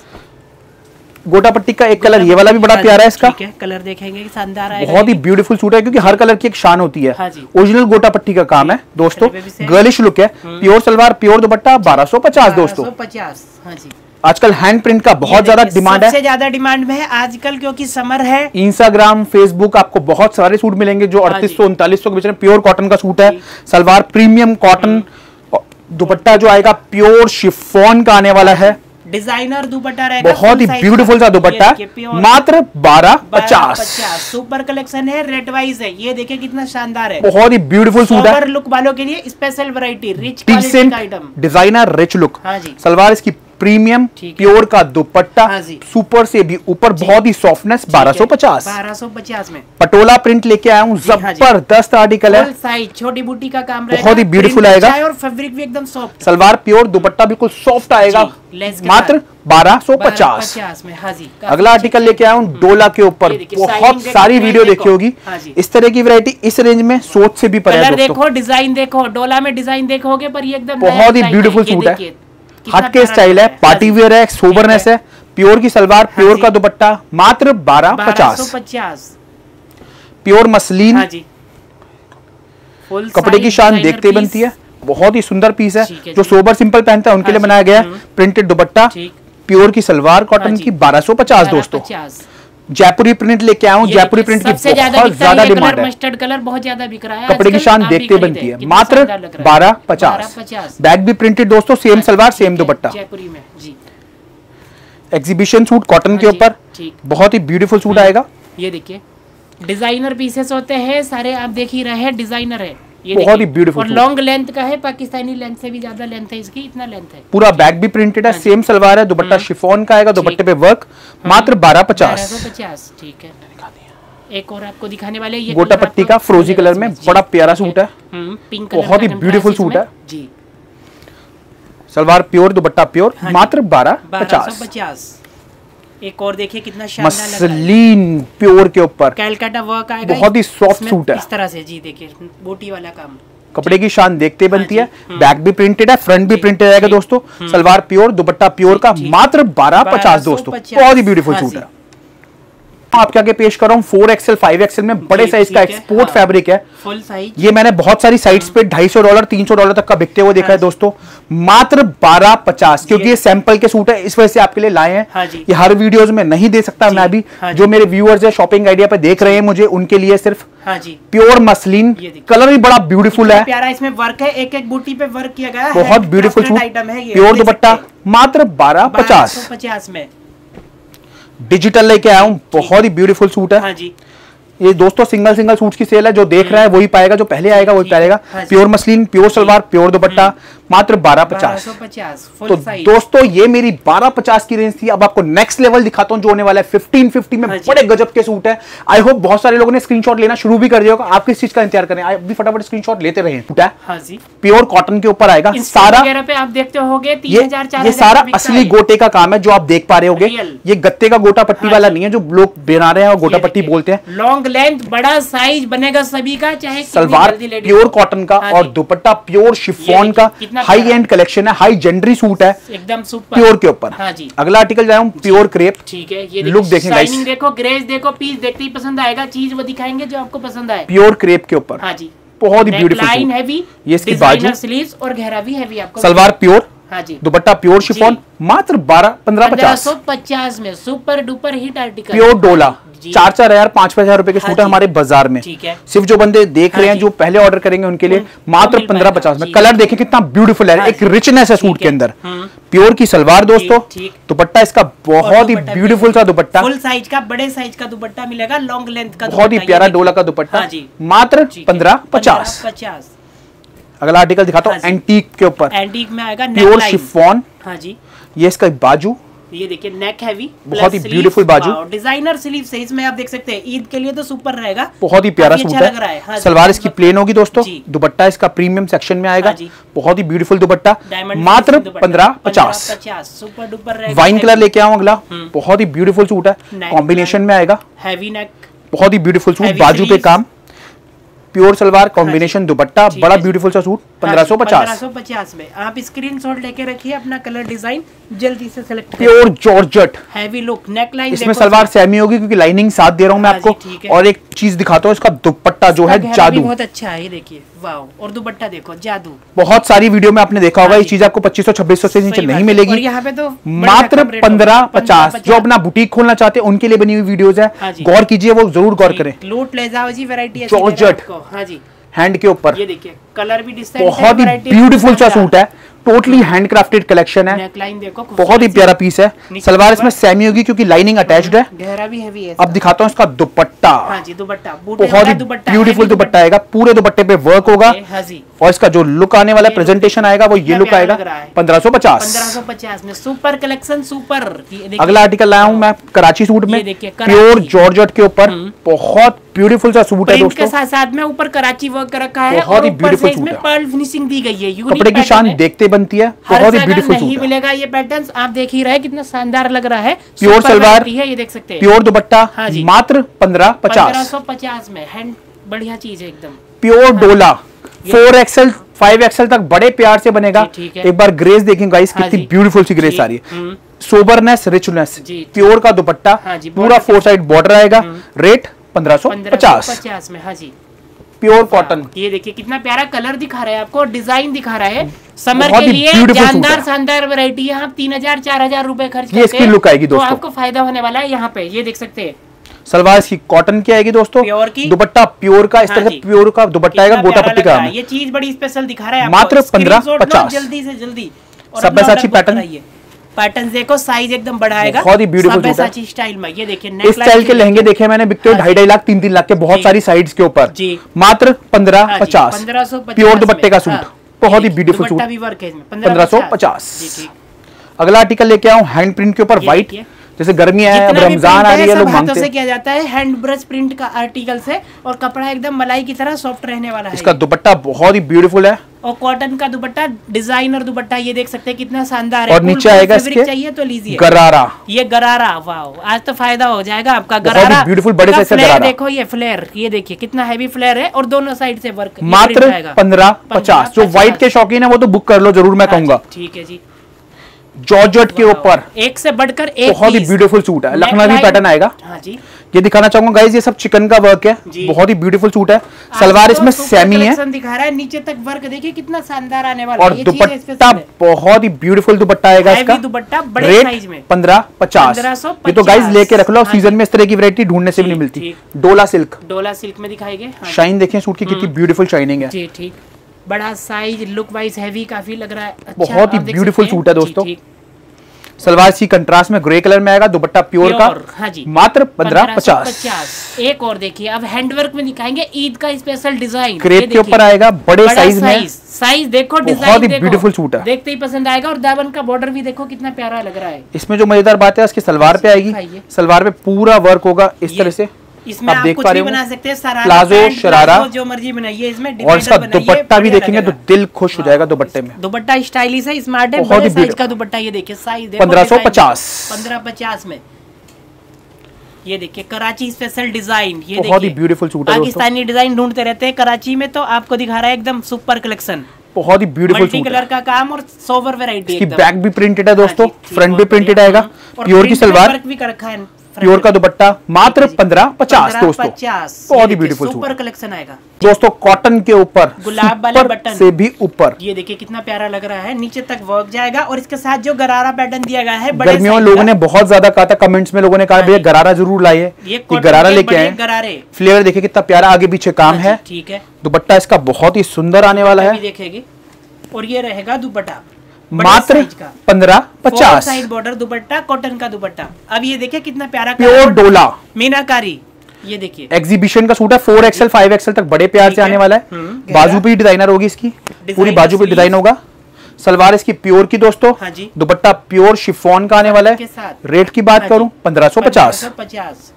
गोटा पट्टी का एक कलर, ये वाला भी बड़ा प्यारा है इसका,
कलर देखेंगे शानदार है,
बहुत ही ब्यूटीफुल सूट है क्योंकि हर कलर की एक शान होती है। ओरिजिनल गोटा पट्टी का काम है दोस्तों, गर्लिश लुक है, प्योर सलवार, प्योर दुपट्टा, 1250 दोस्तों।
1250।
आजकल हैंड प्रिंट का बहुत ज्यादा डिमांड है,
सबसे ज्यादा डिमांड में है आजकल क्योंकि समर है।
इंस्टाग्राम, फेसबुक, आपको बहुत सारे सूट मिलेंगे जो 3800-3900 के बीच में। प्योर कॉटन का सूट है, सलवार प्रीमियम कॉटन, दुपट्टा जो आएगा प्योर शिफॉन का आने वाला है,
डिजाइनर दुपट्टा रहेगा,
बहुत ही ब्यूटीफुल सा दुपट्टा, मात्र 1250।
सुपर कलेक्शन है, रेट वाइज है, ये देखिए कितना शानदार है,
बहुत ही ब्यूटीफुल सूट है।
लुक वालों के लिए special variety, rich
decent item, designer rich look. Salwar इसकी प्रीमियम, प्योर का दुपट्टा, सुपर से भी ऊपर, बहुत ही सॉफ्टनेस, 1250
में।
पटोला प्रिंट लेके आया हूँ, जबरदस्त आर्टिकल है,
साइज छोटी बूटी का काम
बहुत ही ब्यूटीफुल आएगा
और फैब्रिक भी एकदम सॉफ्ट।
सलवार प्योर, दुपट्टा बिल्कुल सॉफ्ट आएगा, मात्र 1250
में। हाँ जी।
अगला आर्टिकल लेके आया हूँ डोला के ऊपर, बहुत सारी वीडियो देखी होगी, इस तरह की वैरायटी इस रेंज में सोच से भी परे है।
देखो डिजाइन देखो, डोला में डिजाइन देखोगे पर ये एकदम
बहुत ही ब्यूटीफुल सूट है, हटके स्टाइल है, पार्टी वेयर है, सोबरनेस है, प्योर की सलवार, प्योर का दुपट्टा, मात्र 1250। प्योर मसलिन, कपड़े की शान देखते बनती है, बहुत ही सुंदर पीस है, जो सोबर सिंपल पहनता है उनके लिए बनाया गया है। प्रिंटेड दुपट्टा, प्योर की सलवार कॉटन की, 1250 दोस्तों। जयपुरी प्रिंट लेके आया हूँ, जयपुरी प्रिंट की बहुत ज्यादा डिमांड है,
मस्टर्ड कलर बहुत ज्यादा बिक रहा है,
कपड़े की शान देखते बनती है, मात्र 1250। बैग भी प्रिंटेड दोस्तों, सेम सलवार सेम दुपट्टा,
जयपुरी में जी।
एग्जीबिशन सूट कॉटन के ऊपर, बहुत ही ब्यूटीफुल सूट आएगा।
ये देखिए डिजाइनर पीसेस होते हैं सारे, आप देख ही रहे हैं, डिजाइनर है, ये
बहुत ही ब्यूटीफुल
और लॉन्ग लेंथ का है, पाकिस्तानी लेंथ से भी ज्यादा लेंथ है इसकी, इतना लेंथ है।
पूरा बैग भी प्रिंटेड है, सेम सलवार है, दुपट्टा शिफॉन का आएगा, दुपट्टे पे वर्क, मात्र 1250।
ठीक है। एक और आपको दिखाने वाले, ये
गोटा पट्टी का फ्रोजी कलर में बड़ा प्यारा सूट है,
पिंक,
बहुत ही ब्यूटीफुल सूट है जी। सलवार प्योर, दुपट्टा प्योर, मात्र 1250।
एक और देखिए कितना शानदार
मसलिन प्योर के ऊपर,
कैलकाटा वर्क आएगा,
बहुत ही सॉफ्ट सूट है,
इस तरह से जी। देखिए बूटी वाला काम,
कपड़े की शान देखते बनती है, बैक भी प्रिंटेड है, फ्रंट भी प्रिंटेड आएगा दोस्तों। सलवार प्योर, दुपट्टा प्योर का, मात्र 1250 दोस्तों, बहुत ही ब्यूटीफुल सूट है। आपके आगे पेश कर रहा हूँ 4XL 5XL में बड़े साइज का एक्सपोर्ट फैब्रिक है,
फुल साइज।
ये मैंने बहुत सारी साइट्स पे $250 $300 तक का बिकते हुए देखा है दोस्तों, मात्र 1250, क्योंकि ये सैंपल के सूट है इस वजह से आपके लिए लाए हैं। ये हर वीडियोस में नहीं दे सकता मैं भी, जो मेरे व्यूअर्स है शॉपिंग आइडिया पे देख रहे हैं मुझे, उनके लिए सिर्फ प्योर मसलिन, कलर भी बड़ा ब्यूटीफुल है,
प्यारा इसमें वर्क है, एक एक बूटी पे वर्क किया गया है,
बहुत ब्यूटीफुल सूट, प्योर दुपट्टा, मात्र 1250
में।
डिजिटल लेके आया हूँ, बहुत ही ब्यूटीफुल सूट है।
हाँ जी।
ये दोस्तों सिंगल सूट्स की सेल है, जो देख रहा है वही पाएगा, जो पहले आएगा वही पाएगा। Pure muslin, pure salwar, pure dupatta, मात्र 1250। तो दोस्तों ये मेरी 1250 की रेंज थी। अब आपको नेक्स्ट लेवल दिखाता हूं जो होने वाला है 1550 में। बड़े गजब के सूट है। आई होप बहुत सारे लोगों ने स्क्रीनशॉट लेना शुरू भी कर दिया होगा। आप किस चीज का इंतजार करें, अभी फटाफट स्क्रीनशॉट लेते रहे। प्योर कॉटन के ऊपर आएगा सारा,
पे आप देखते होगे 3000
ये सारा असली गोटे का काम है जो आप देख पा रहे होगे। ये गत्ते का गोटा पट्टी वाला नहीं है जो लोग बना रहे हैं और गोटा पट्टी बोलते हैं।
लॉन्ग लेंथ बड़ा साइज बनेगा सभी का, चाहे
सलवार प्योर कॉटन का और दुपट्टा प्योर शिफॉन का, हाई एंड कलेक्शन है, हाई जेंडरी सूट है
एकदम सुपर
प्योर के ऊपर। अगला आर्टिकल जाए प्योर क्रेप।
ठीक है, ये
लुक देखें गाइस,
शाइनिंग देखो, ग्रेस देखो, पीस देखते ही पसंद आएगा, चीज वो दिखाएंगे जो आपको पसंद आए।
प्योर क्रेप के ऊपर,
हाँ जी,
बहुत ही ब्यूटीफुल
लाइन हैवी,
ये इसकी बाजू,
स्लीव्स और घेरा भी हैवी आपको।
सलवार प्योर,
हाँ जी,
दुपट्टा प्योर शिफॉन, मात्र 1550
में super duper hit article.
Pure डोला 4,000 5,000 रुपए के सूट है हमारे बाजार में। सिर्फ जो बंदे देख रहे हैं, जो पहले ऑर्डर करेंगे उनके लिए मात्र 1550 में। कलर देखें कितना ब्यूटीफुल है, एक रिचनेस है सूट के अंदर। प्योर की सलवार दोस्तों, दुपट्टा इसका बहुत ही ब्यूटीफुल सा दुपट्टा,
फुल साइज का, बड़े साइज का दुपट्टा मिलेगा, लॉन्ग लेंथ का,
बहुत ही प्यारा डोला का दुपट्टा, मात्र 1550। अगला आर्टिकल दिखाता हूँ एंटीक के ऊपर।
एंटीक में आएगा
प्योर शिफॉन।
हाँ जी,
ये इसका बाजू,
ये देखिए नेक हैवी,
बहुत ही ब्यूटीफुल बाजू,
डिजाइनर स्लीव से इसमें आप देख सकते हैं। ईद के लिए तो सुपर रहेगा,
बहुत ही प्यारा सूट है।
हाँ,
सलवार इसकी प्लेन होगी दोस्तों, दुपट्टा इसका प्रीमियम सेक्शन में आएगा, बहुत ही ब्यूटीफुल दुपट्टा, मात्र 1550।
सुपर डुपर
वाइन कलर लेके आऊं अगला, बहुत ही ब्यूटीफुल सूट है, कॉम्बिनेशन में आएगा,
हैवी नेक,
बहुत ही ब्यूटीफुल सूट, बाजू पे काम, प्योर सलवार, कॉम्बिनेशन दुपट्टा, बड़ा ब्यूटीफुल सा सूट, 1550
में। आप स्क्रीनशॉट लेके रखिए, अपना कलर डिजाइन जल्दी से सिलेक्ट करिए।
Pure georgette,
heavy look, neck line,
इसमें सलवार सेमी होगी क्योंकि लाइनिंग साथ दे रहा हूं मैं आपको। और एक चीज दिखाता हूं, इसका दुपट्टा जो है जादू,
बहुत अच्छा है, ये देखिए वाओ। और दुपट्टा देखो जादू,
बहुत सारी वीडियो में आपने देखा होगा। ये चीज आपको 2500-2600 से नीचे नहीं मिलेगी,
यहाँ पे तो
मात्र 1550। जो अपना बुटीक खोलना चाहते हैं उनके लिए बनी हुई वीडियोस है, गौर कीजिए, वो जरूर गौर करें।
लूट ले जाओ जी, वैरायटी
जॉर्जेट,
हाँ जी,
हैंड के ऊपर,
ये देखिए कलर भी
बहुत ही ब्यूटीफुल सा सूट है, टोटली हैंडक्राफ्टेड कलेक्शन है,
नेकलाइन देखो,
बहुत ही प्यारा पीस है। सलवार इसमें सेमी होगी क्योंकि लाइनिंग अटैच्ड है,
गहरा भी हैवी है।
अब दिखाता हूँ इसका दुपट्टा,
हाँ जी, दुपट्टा
बहुत ही ब्यूटीफुल दुपट्टा आएगा, पूरे दुपट्टे पे वर्क होगा। और इसका जो लुक आने वाला प्रेजेंटेशन आएगा वो ये लुक आएगा, 1550
में। Super collection, super.
अगला आर्टिकल लाया हूँ मैं कराची सूट में, प्योर जॉर्जेट के ऊपर, बहुत ब्यूटीफुल सा सूट है दोस्तों,
के साथ में ऊपर कराची वर्क रखा है,
बहुत ही ब्यूटीफुल सूट है,
पर्ल फिनिशिंग दी गई है,
कपड़े की शान देखते बनती है, बहुत ही ब्यूटीफुल सूट है।
मिलेगा ये पैटर्न, आप देख ही रहे कितना शानदार लग रहा है।
प्योर सलवार
है, ये देख सकते हैं,
प्योर दुपट्टा, मात्र
1550 में। हैंड बढ़िया चीज है एकदम।
प्योर डोला 4XL 5XL तक बड़े प्यार से बनेगा। एक बार ग्रेस देखें गाइस, कितनी ब्यूटीफुल सी ग्रेस आ रही है, सोबरनेस, रिचनेस, प्योर का दुपट्टा, पूरा 4 साइड बॉर्डर आएगा, रेट 1550
में। हाँ जी,
प्योर कॉटन।
ये देखिए कितना प्यारा कलर दिखा रहा है आपको, डिजाइन दिखा रहा है। समर के लिए जानदार शानदार वैरायटी है। आप 3000-4000 रुपए खर्च करते
इसकी लुक आएगी दोस्तों,
तो आपको फायदा होने वाला है। यहाँ पे ये देख सकते हैं,
सलवार इसकी कॉटन की आएगी दोस्तों,
प्योर की,
दुपट्टा प्योर का, इस तरह से प्योर का दुपट्टा आएगा, गोटा पट्टी का।
ये चीज बड़ी स्पेशल दिखा रहा है,
मात्र 1550।
जल्दी से जल्दी।
सब्यासाची पैटर्न,
पैटर्न देखो, साइज एकदम बड़ा आएगा,
बहुत ही ब्यूटीफुल
सब्यासाची स्टाइल में। ये देखिए
इस स्टाइल के लहंगे देखे मैंने, बिकते 2.5 लाख 3-3 लाख के, बहुत सारी साइड्स के ऊपर, मात्र 1550। प्योर दुपट्टे का सूट, बहुत ही ब्यूटीफुल सूट, 1550। अगला आर्टिकल लेके आऊं हैंड प्रिंट के ऊपर, व्हाइट, जैसे गर्मी है, अब रमजान आ रही है, लोग मांगते हैं।
किया जाता है हैंड ब्रश प्रिंट का आर्टिकल से, और कपड़ा एकदम मलाई की तरह सॉफ्ट रहने वाला है।
इसका दुपट्टा बहुत ही ब्यूटीफुल है,
और कॉटन का दुपट्टा, डिजाइनर दुपट्टा, ये देख सकते हैं कितना शानदार है।
और नीचे आएगा इसके
चाहिए तो लीजिए
गरारा,
ये गरारा, वाओ, आज तो फायदा हो जाएगा आपका। गरारा
ब्यूटीफुल बड़े साइज का गरारा
देखो, ये फ्लेयर, ये देखिए कितना हैवी फ्लेयर है, और दोनों साइड से वर्क,
मात्र 1550। जो व्हाइट के शौकीन है वो तो बुक कर लो जरूर, मैं कहूंगा।
ठीक है जी,
जॉर्जेट के ऊपर,
एक से बढ़कर एक,
बहुत ही ब्यूटीफुल सूट है, लखनवी पैटर्न आएगा।
हाँ जी,
ये दिखाना चाहूंगा गाइस, ये सब चिकन का वर्क है, बहुत ही ब्यूटीफुल सूट है। सलवार इसमें सेमी है,
दिखा रहा है, नीचे तक वर्क देखिए कितना शानदार आने वाला है।
और दुपट्टा बहुत ही ब्यूटीफुल दुपट्टा आएगा इसका।
दुपट्टा बड़े साइज में
1550। ये तो गाइस लेके रख लो, सीजन में इस तरह की वैरायटी ढूंढने से भी नहीं मिलती। डोला सिल्क,
डोला सिल्क में दिखाएंगे।
शाइन देखिए सूट की कितनी ब्यूटीफुल शाइनिंग है।
जी ठीक, बड़ा साइज, लुक वाइज हैवी काफी लग रहा है।
बहुत ही ब्यूटीफुल सूट है दोस्तों। सलवार सी कंट्रास्ट में ग्रे कलर में आएगा, दुपट्टा प्योर का।
हाँ जी,
मात्र 1550।
एक और देखिए, अब हैंडवर्क में दिखाएंगे ईद का स्पेशल डिजाइन,
क्रेप के ऊपर आएगा, बड़े साइज में।
साइज देखो, डिजाइन
बहुत ही ब्यूटीफुल सूट है,
देखते ही पसंद आएगा। और दामन का बॉर्डर भी देखो कितना प्यारा लग रहा है।
इसमें जो मजेदार बात है, इसकी सलवार पे आएगी, सलवार पे पूरा वर्क होगा इस तरह से।
इसमें आप कुछ भी बना सकते हैं,
प्लाजो, शरारा,
जो मर्जी बनाइए इसमें।
और इसका दुपट्टा भी देखेंगे तो दिल खुश हो जाएगा। दुपट्टे में
दुपट्टा स्टाइलिश है, स्मार्ट है, बड़े साइज का दुपट्टा। ये देखिए साइज
1550।
1550 में ये देखिए कराची स्पेशल डिजाइन। ये
बहुत ही ब्यूटीफुल सूट है।
पाकिस्तानी डिजाइन ढूंढते रहते हैं कराची में, तो आपको दिखा रहा है एकदम सुपर कलेक्शन।
बहुत ही ब्यूटीफुल
मल्टी कलर का काम और सोवर वैरायटी।
इसकी बैक भी प्रिंटेड है दोस्तों, फ्रंट भी प्रिंटेड आएगा। प्योर की सलवार,
भी कर रखा है,
प्योर का दुपट्टा, मात्र 1550 दोस्तों। बहुत ही ब्यूटीफुल
सुपर कलेक्शन आएगा
दोस्तों। कॉटन के ऊपर
गुलाब वाले बटन
से भी ऊपर,
ये देखिए कितना प्यारा लग रहा है। नीचे तक वर्क जाएगा और इसके साथ जो गरारा पैटर्न दिया गया है,
गर्मियों में लोगों ने बहुत ज्यादा कहा था, कमेंट्स में लोगों ने कहा भैया गरारा जरूर लाइए, ये गरारा लेके आए।
गरारे
फ्लेवर देखिए कितना प्यारा आगे पीछे काम है।
ठीक है,
दुपट्टा इसका बहुत ही सुंदर आने वाला है,
देखेगी। और ये रहेगा दुपट्टा
मात्र 1550।
साइड बॉर्डर दुपट्टा, कॉटन का दुपट्टा। अब ये देखिए कितना प्यारा
प्योर डोला
मीनाकारी। ये देखिए
एग्जीबिशन का सूट है, 4XL 5XL तक बड़े प्यार से आने वाला है। बाजू पे डिजाइनर होगी, इसकी पूरी बाजू पे डिजाइन होगा। सलवार इसकी प्योर की दोस्तों।
हाँ जी,
दुपट्टा प्योर शिफॉन का आने वाला है। रेट की बात करूं 1550।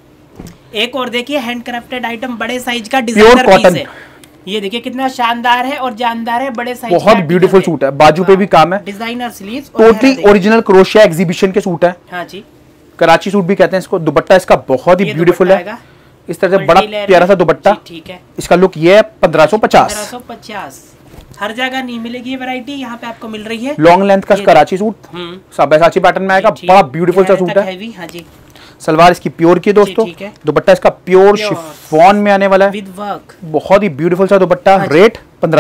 एक और देखिए हैंडक्राफ्टेड आइटम, बड़े साइज का डिजाइनर पीस है। ये देखिए कितना शानदार है और जानदार है, बड़े साइज,
बहुत ब्यूटीफुल सूट है। बाजू पे भी काम है,
डिजाइनर स्लीव्स,
टोटली ओरिजिनल क्रोशिया एग्जीबिशन के सूट है।
हाँ जी,
कराची सूट भी कहते हैं इसको। दुपट्टा इसका बहुत ही ब्यूटीफुल है, इस तरह से बड़ा प्यारा सा दुपट्टा।
ठीक है,
इसका लुक ये है 1550।
1550 हर जगह नहीं मिलेगी ये वैरायटी, यहाँ पे आपको मिल रही है।
लॉन्ग लेंथ का कराची सूट, साबैसाची पैटर्न में आएगा, बड़ा ब्यूटीफुल सा सूट है।
हाँ जी,
सलवार इसकी प्योर की दोस्तों। दुपट्टा इसका प्योर शिफॉन में आने वाला है,
विद वर्क,
बहुत ही ब्यूटीफुल सा दुपट्टा। रेट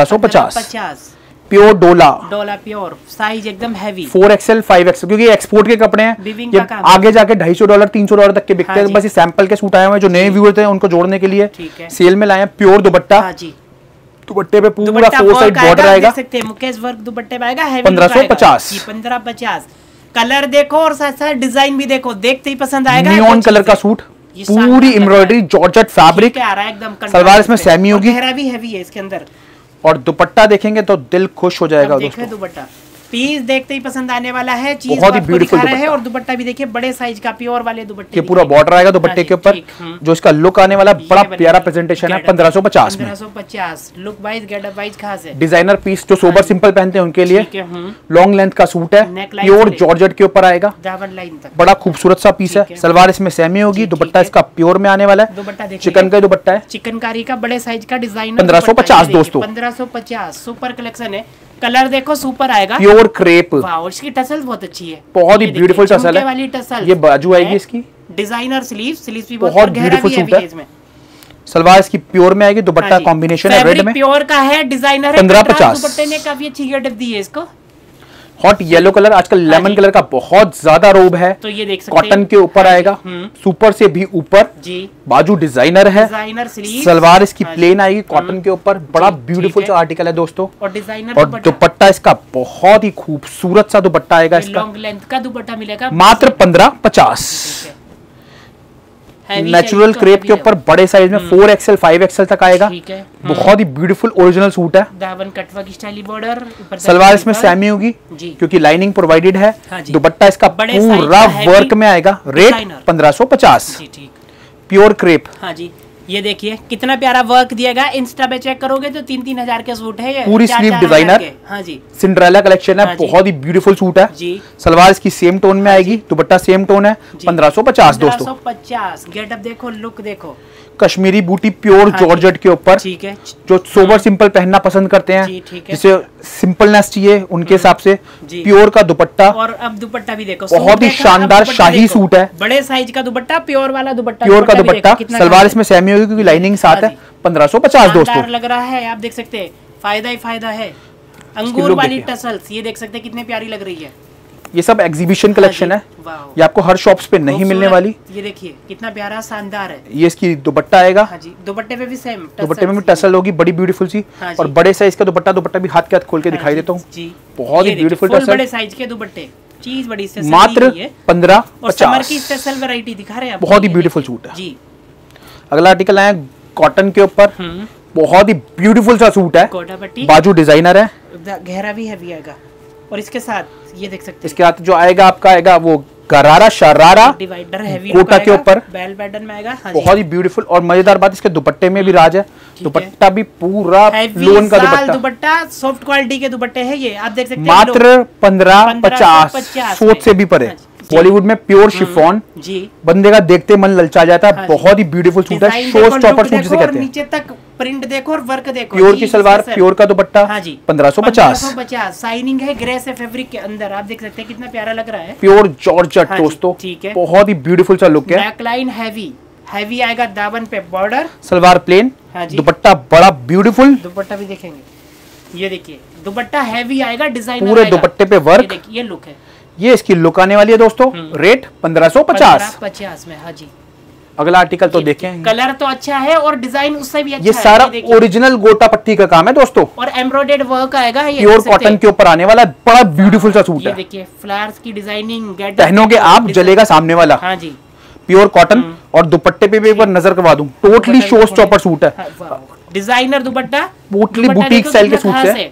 1550।
प्योर
डोला
प्योर, साइज एकदम हैवी,
4XL 5XL, क्योंकि एक्सपोर्ट के कपड़े हैं, ये आगे जाके $250 $300 तक के बिकते हैं। बस ये सैंपल के सूट आए हुए हैं, जो नए व्यूअर थे उनको जोड़ने के लिए सेल में लाए हैं। प्योर दुपट्टा, दुपट्टे पे पूरा 4 साइड बॉर्डर आएगा,
देख सकते हैं मुकेश वर्क दुपट्टे पे आएगा।
1550।
1550। कलर देखो और साथ साथ डिजाइन भी देखो, देखते ही पसंद आएगा।
नियॉन कलर का सूट, पूरी एम्ब्रॉयडरी जॉर्जेट फैब्रिक आ रहा है एकदम। सलवार इसमें सेमी होगी,
गहरा भी हैवी है इसके अंदर।
और दुपट्टा देखेंगे तो दिल खुश हो जाएगा दोस्तों।
दुपट्टा पीस देखते ही पसंद आने वाला है, चीज
बहुत ही ब्यूटीफुल है।
और दुपट्टा भी देखिए बड़े साइज का प्योर वाले दुपट्टे,
ये पूरा बॉर्डर आएगा दुपट्टे के ऊपर। जो इसका लुक आने वाला बड़ा प्यारा प्रेजेंटेशन है। 1550 में।
1550 लुक वाइज, गेटअप वाइज खास है।
डिजाइनर पीस जो सोबर सिंपल पहनते हैं उनके लिए। लॉन्ग लेंथ का सूट है, प्योर जॉर्जेट के ऊपर आएगा, बड़ा खूबसूरत सा पीस है। सलवार इसमें सेमी होगी, दुपट्टा इसका प्योर में आने वाला है, चिकन का दुपट्टा है,
चिकनकारी का बड़े साइज का डिजाइन।
1550 दोस्तों।
1550 सुपर कलेक्शन है। कलर देखो सुपर आएगा,
प्योर क्रेप।
वाओ, इसकी टसल बहुत अच्छी है,
बहुत ही ब्यूटीफुल टसल है
वाली टसल।
ये बाजू आएगी इसकी,
डिजाइनर स्लीव्स भी
बहुत ब्यूटीफुल सूट है। सलवार इसकी प्योर में आएगी, दुपट्टा कॉम्बिनेशन है रेड में,
प्योर का है, डिजाइनर है।
1550।
दुपट्टे ने काफी अच्छी गेटअप दी है इसको।
हॉट येलो कलर, आजकल लेमन कलर का बहुत ज्यादा रोब है,
तो ये देख सकते हैं।
कॉटन के ऊपर आएगा, सुपर से भी ऊपर जी, बाजू डिजाइनर है, सलवार इसकी प्लेन आएगी कॉटन के ऊपर, बड़ा ब्यूटीफुल सा आर्टिकल है दोस्तों।
और डिजाइनर
और दुपट्टा इसका बहुत ही खूबसूरत सा दुपट्टा आएगा, इसका
लॉन्ग लेंथ का दुपट्टा मिलेगा,
मात्र 1550। नेचुरल क्रेप के ऊपर बड़े साइज में 4XL 5XL तक आएगा, बहुत ही ब्यूटीफुल ओरिजिनल सूट है।
दामन कटवर्क स्टाइल बॉर्डर,
सलवार इसमें सेमी होगी क्योंकि लाइनिंग प्रोवाइडेड है। दुपट्टा इसका पूरा वर्क में आएगा, रेट 1550। Pure crepe.
हाँ जी, ये देखिए कितना प्यारा वर्क दिया गया, इंस्टा पे चेक करोगे तो 3-3 हजार के सूट है ये,
पूरी स्लीव डिजाइनर।
हाँ जी,
सिंड्रेला कलेक्शन है, बहुत ही ब्यूटीफुल सूट है जी। सलवार इसकी सेम टोन में आएगी, दुपट्टा सेम टोन है, 1550 दोस्तों।
1550। गेटअप देखो, लुक देखो,
कश्मीरी बूटी प्योर जॉर्जेट के ऊपर,
ठीक है,
जो सोबर सिंपल पहनना पसंद करते हैं, जिसे सिंपलनेस चाहिए उनके हिसाब से। प्योर का दुपट्टा,
और अब दुपट्टा भी देखो,
बहुत ही शानदार शाही सूट है,
बड़े साइज का दुपट्टा, प्योर वाला दुपट्टा,
प्योर का दुपट्टा। सलवार इसमें सेमी होगी क्योंकि लाइनिंग साथ है। 1550 दोस्तों,
लग रहा है, आप देख सकते हैं, फायदा ही फायदा है। अंगूर वाली टसल्स, ये देख सकते हैं कितने प्यारी लग रही है।
ये सब एग्जीबिशन कलेक्शन है, ये आपको हर शॉप्स पे नहीं मिलने वाली।
ये देखिए कितना प्यारा शानदार है।
ये इसकी दुपट्टा आएगा,
हाँ जी, दुपट्टे पे भी सेम,
दुपट्टे में भी टसल होगी, बड़ी ब्यूटीफुल सी। और बड़े साइज का दुपट्टा भी हाथ के हाथ खोल के दिखाई देता हूँ, बहुत ही ब्यूटीफुल टसल,
बड़े साइज के दुपट्टे, चीज बड़ी
मात्र 1550
की स्पेशल वैरायटी दिखा रहे हैं,
बहुत ही ब्यूटीफुल सूट है
जी।
अगला आर्टिकल आया कॉटन के ऊपर, बहुत ही ब्यूटीफुल सा सूट है, बाजू डिजाइनर है,
गहरा भी हैवी आएगा। और इसके साथ ये देख सकते हैं,
इसके साथ जो आएगा आपका आएगा वो गरारा शरारा
डिवाइडर हैवी
कोटा के ऊपर,
बेल पैटर्न में आएगा।
बहुत ही ब्यूटीफुल। और मजेदार बात, इसके दुपट्टे में भी राज है, दुपट्टा भी पूरा लोन का
दुपट्टा, सॉफ्ट क्वालिटी के दुपट्टे हैं ये, आप देख सकते हैं।
मात्र 1550, सोच से भी परे। बॉलीवुड में प्योर शिफॉन जी, बंदे का देखते मन ललचा जाता है। बहुत ही ब्यूटीफुल सूट है, शो स्टॉपर सूट जिसे कहते हैं।
नीचे तक प्रिंट देखो और वर्क देखो,
प्योर की सलवार, प्योर का दुपट्टा। 1550
साइनिंग है ग्रे से फैब्रिक के अंदर, आप देख सकते हैं कितना प्यारा लग रहा है।
प्योर जॉर्जेट दोस्तों,
ठीक है,
बहुत ही ब्यूटीफुल सा लुक है।
बैक लाइन हैवी आएगा, दामन पे बॉर्डर,
सलवार प्लेन, दुपट्टा बड़ा ब्यूटीफुल।
दुपट्टा भी देखेंगे, ये देखिए दुपट्टा हैवी आएगा, डिजाइन
पूरे दुपट्टे पे वर्क,
ये लुक है।
ये इसकी लुक आने वाली है दोस्तों। रेट 1550
में। हाँ जी,
अगला आर्टिकल तो देखें,
कलर तो अच्छा है और डिजाइन उससे भी अच्छा है।
ये सारा ओरिजिनल गोटा पट्टी का काम है दोस्तों,
और एम्ब्रॉयडर्ड वर्क आएगा, ये
प्योर कॉटन के ऊपर आने वाला बड़ा ब्यूटीफुल सा सूट है।
देखिए फ्लावर्स की डिजाइनिंग,
पहनोगे आप जलेगा सामने वाला।
हाँ जी,
प्योर कॉटन। और दुपट्टे पे भी एक बार नजर करवा दूं, टोटली शो स्टॉपर सूट है,
designer dupatta,
totally boutique style के सूट है।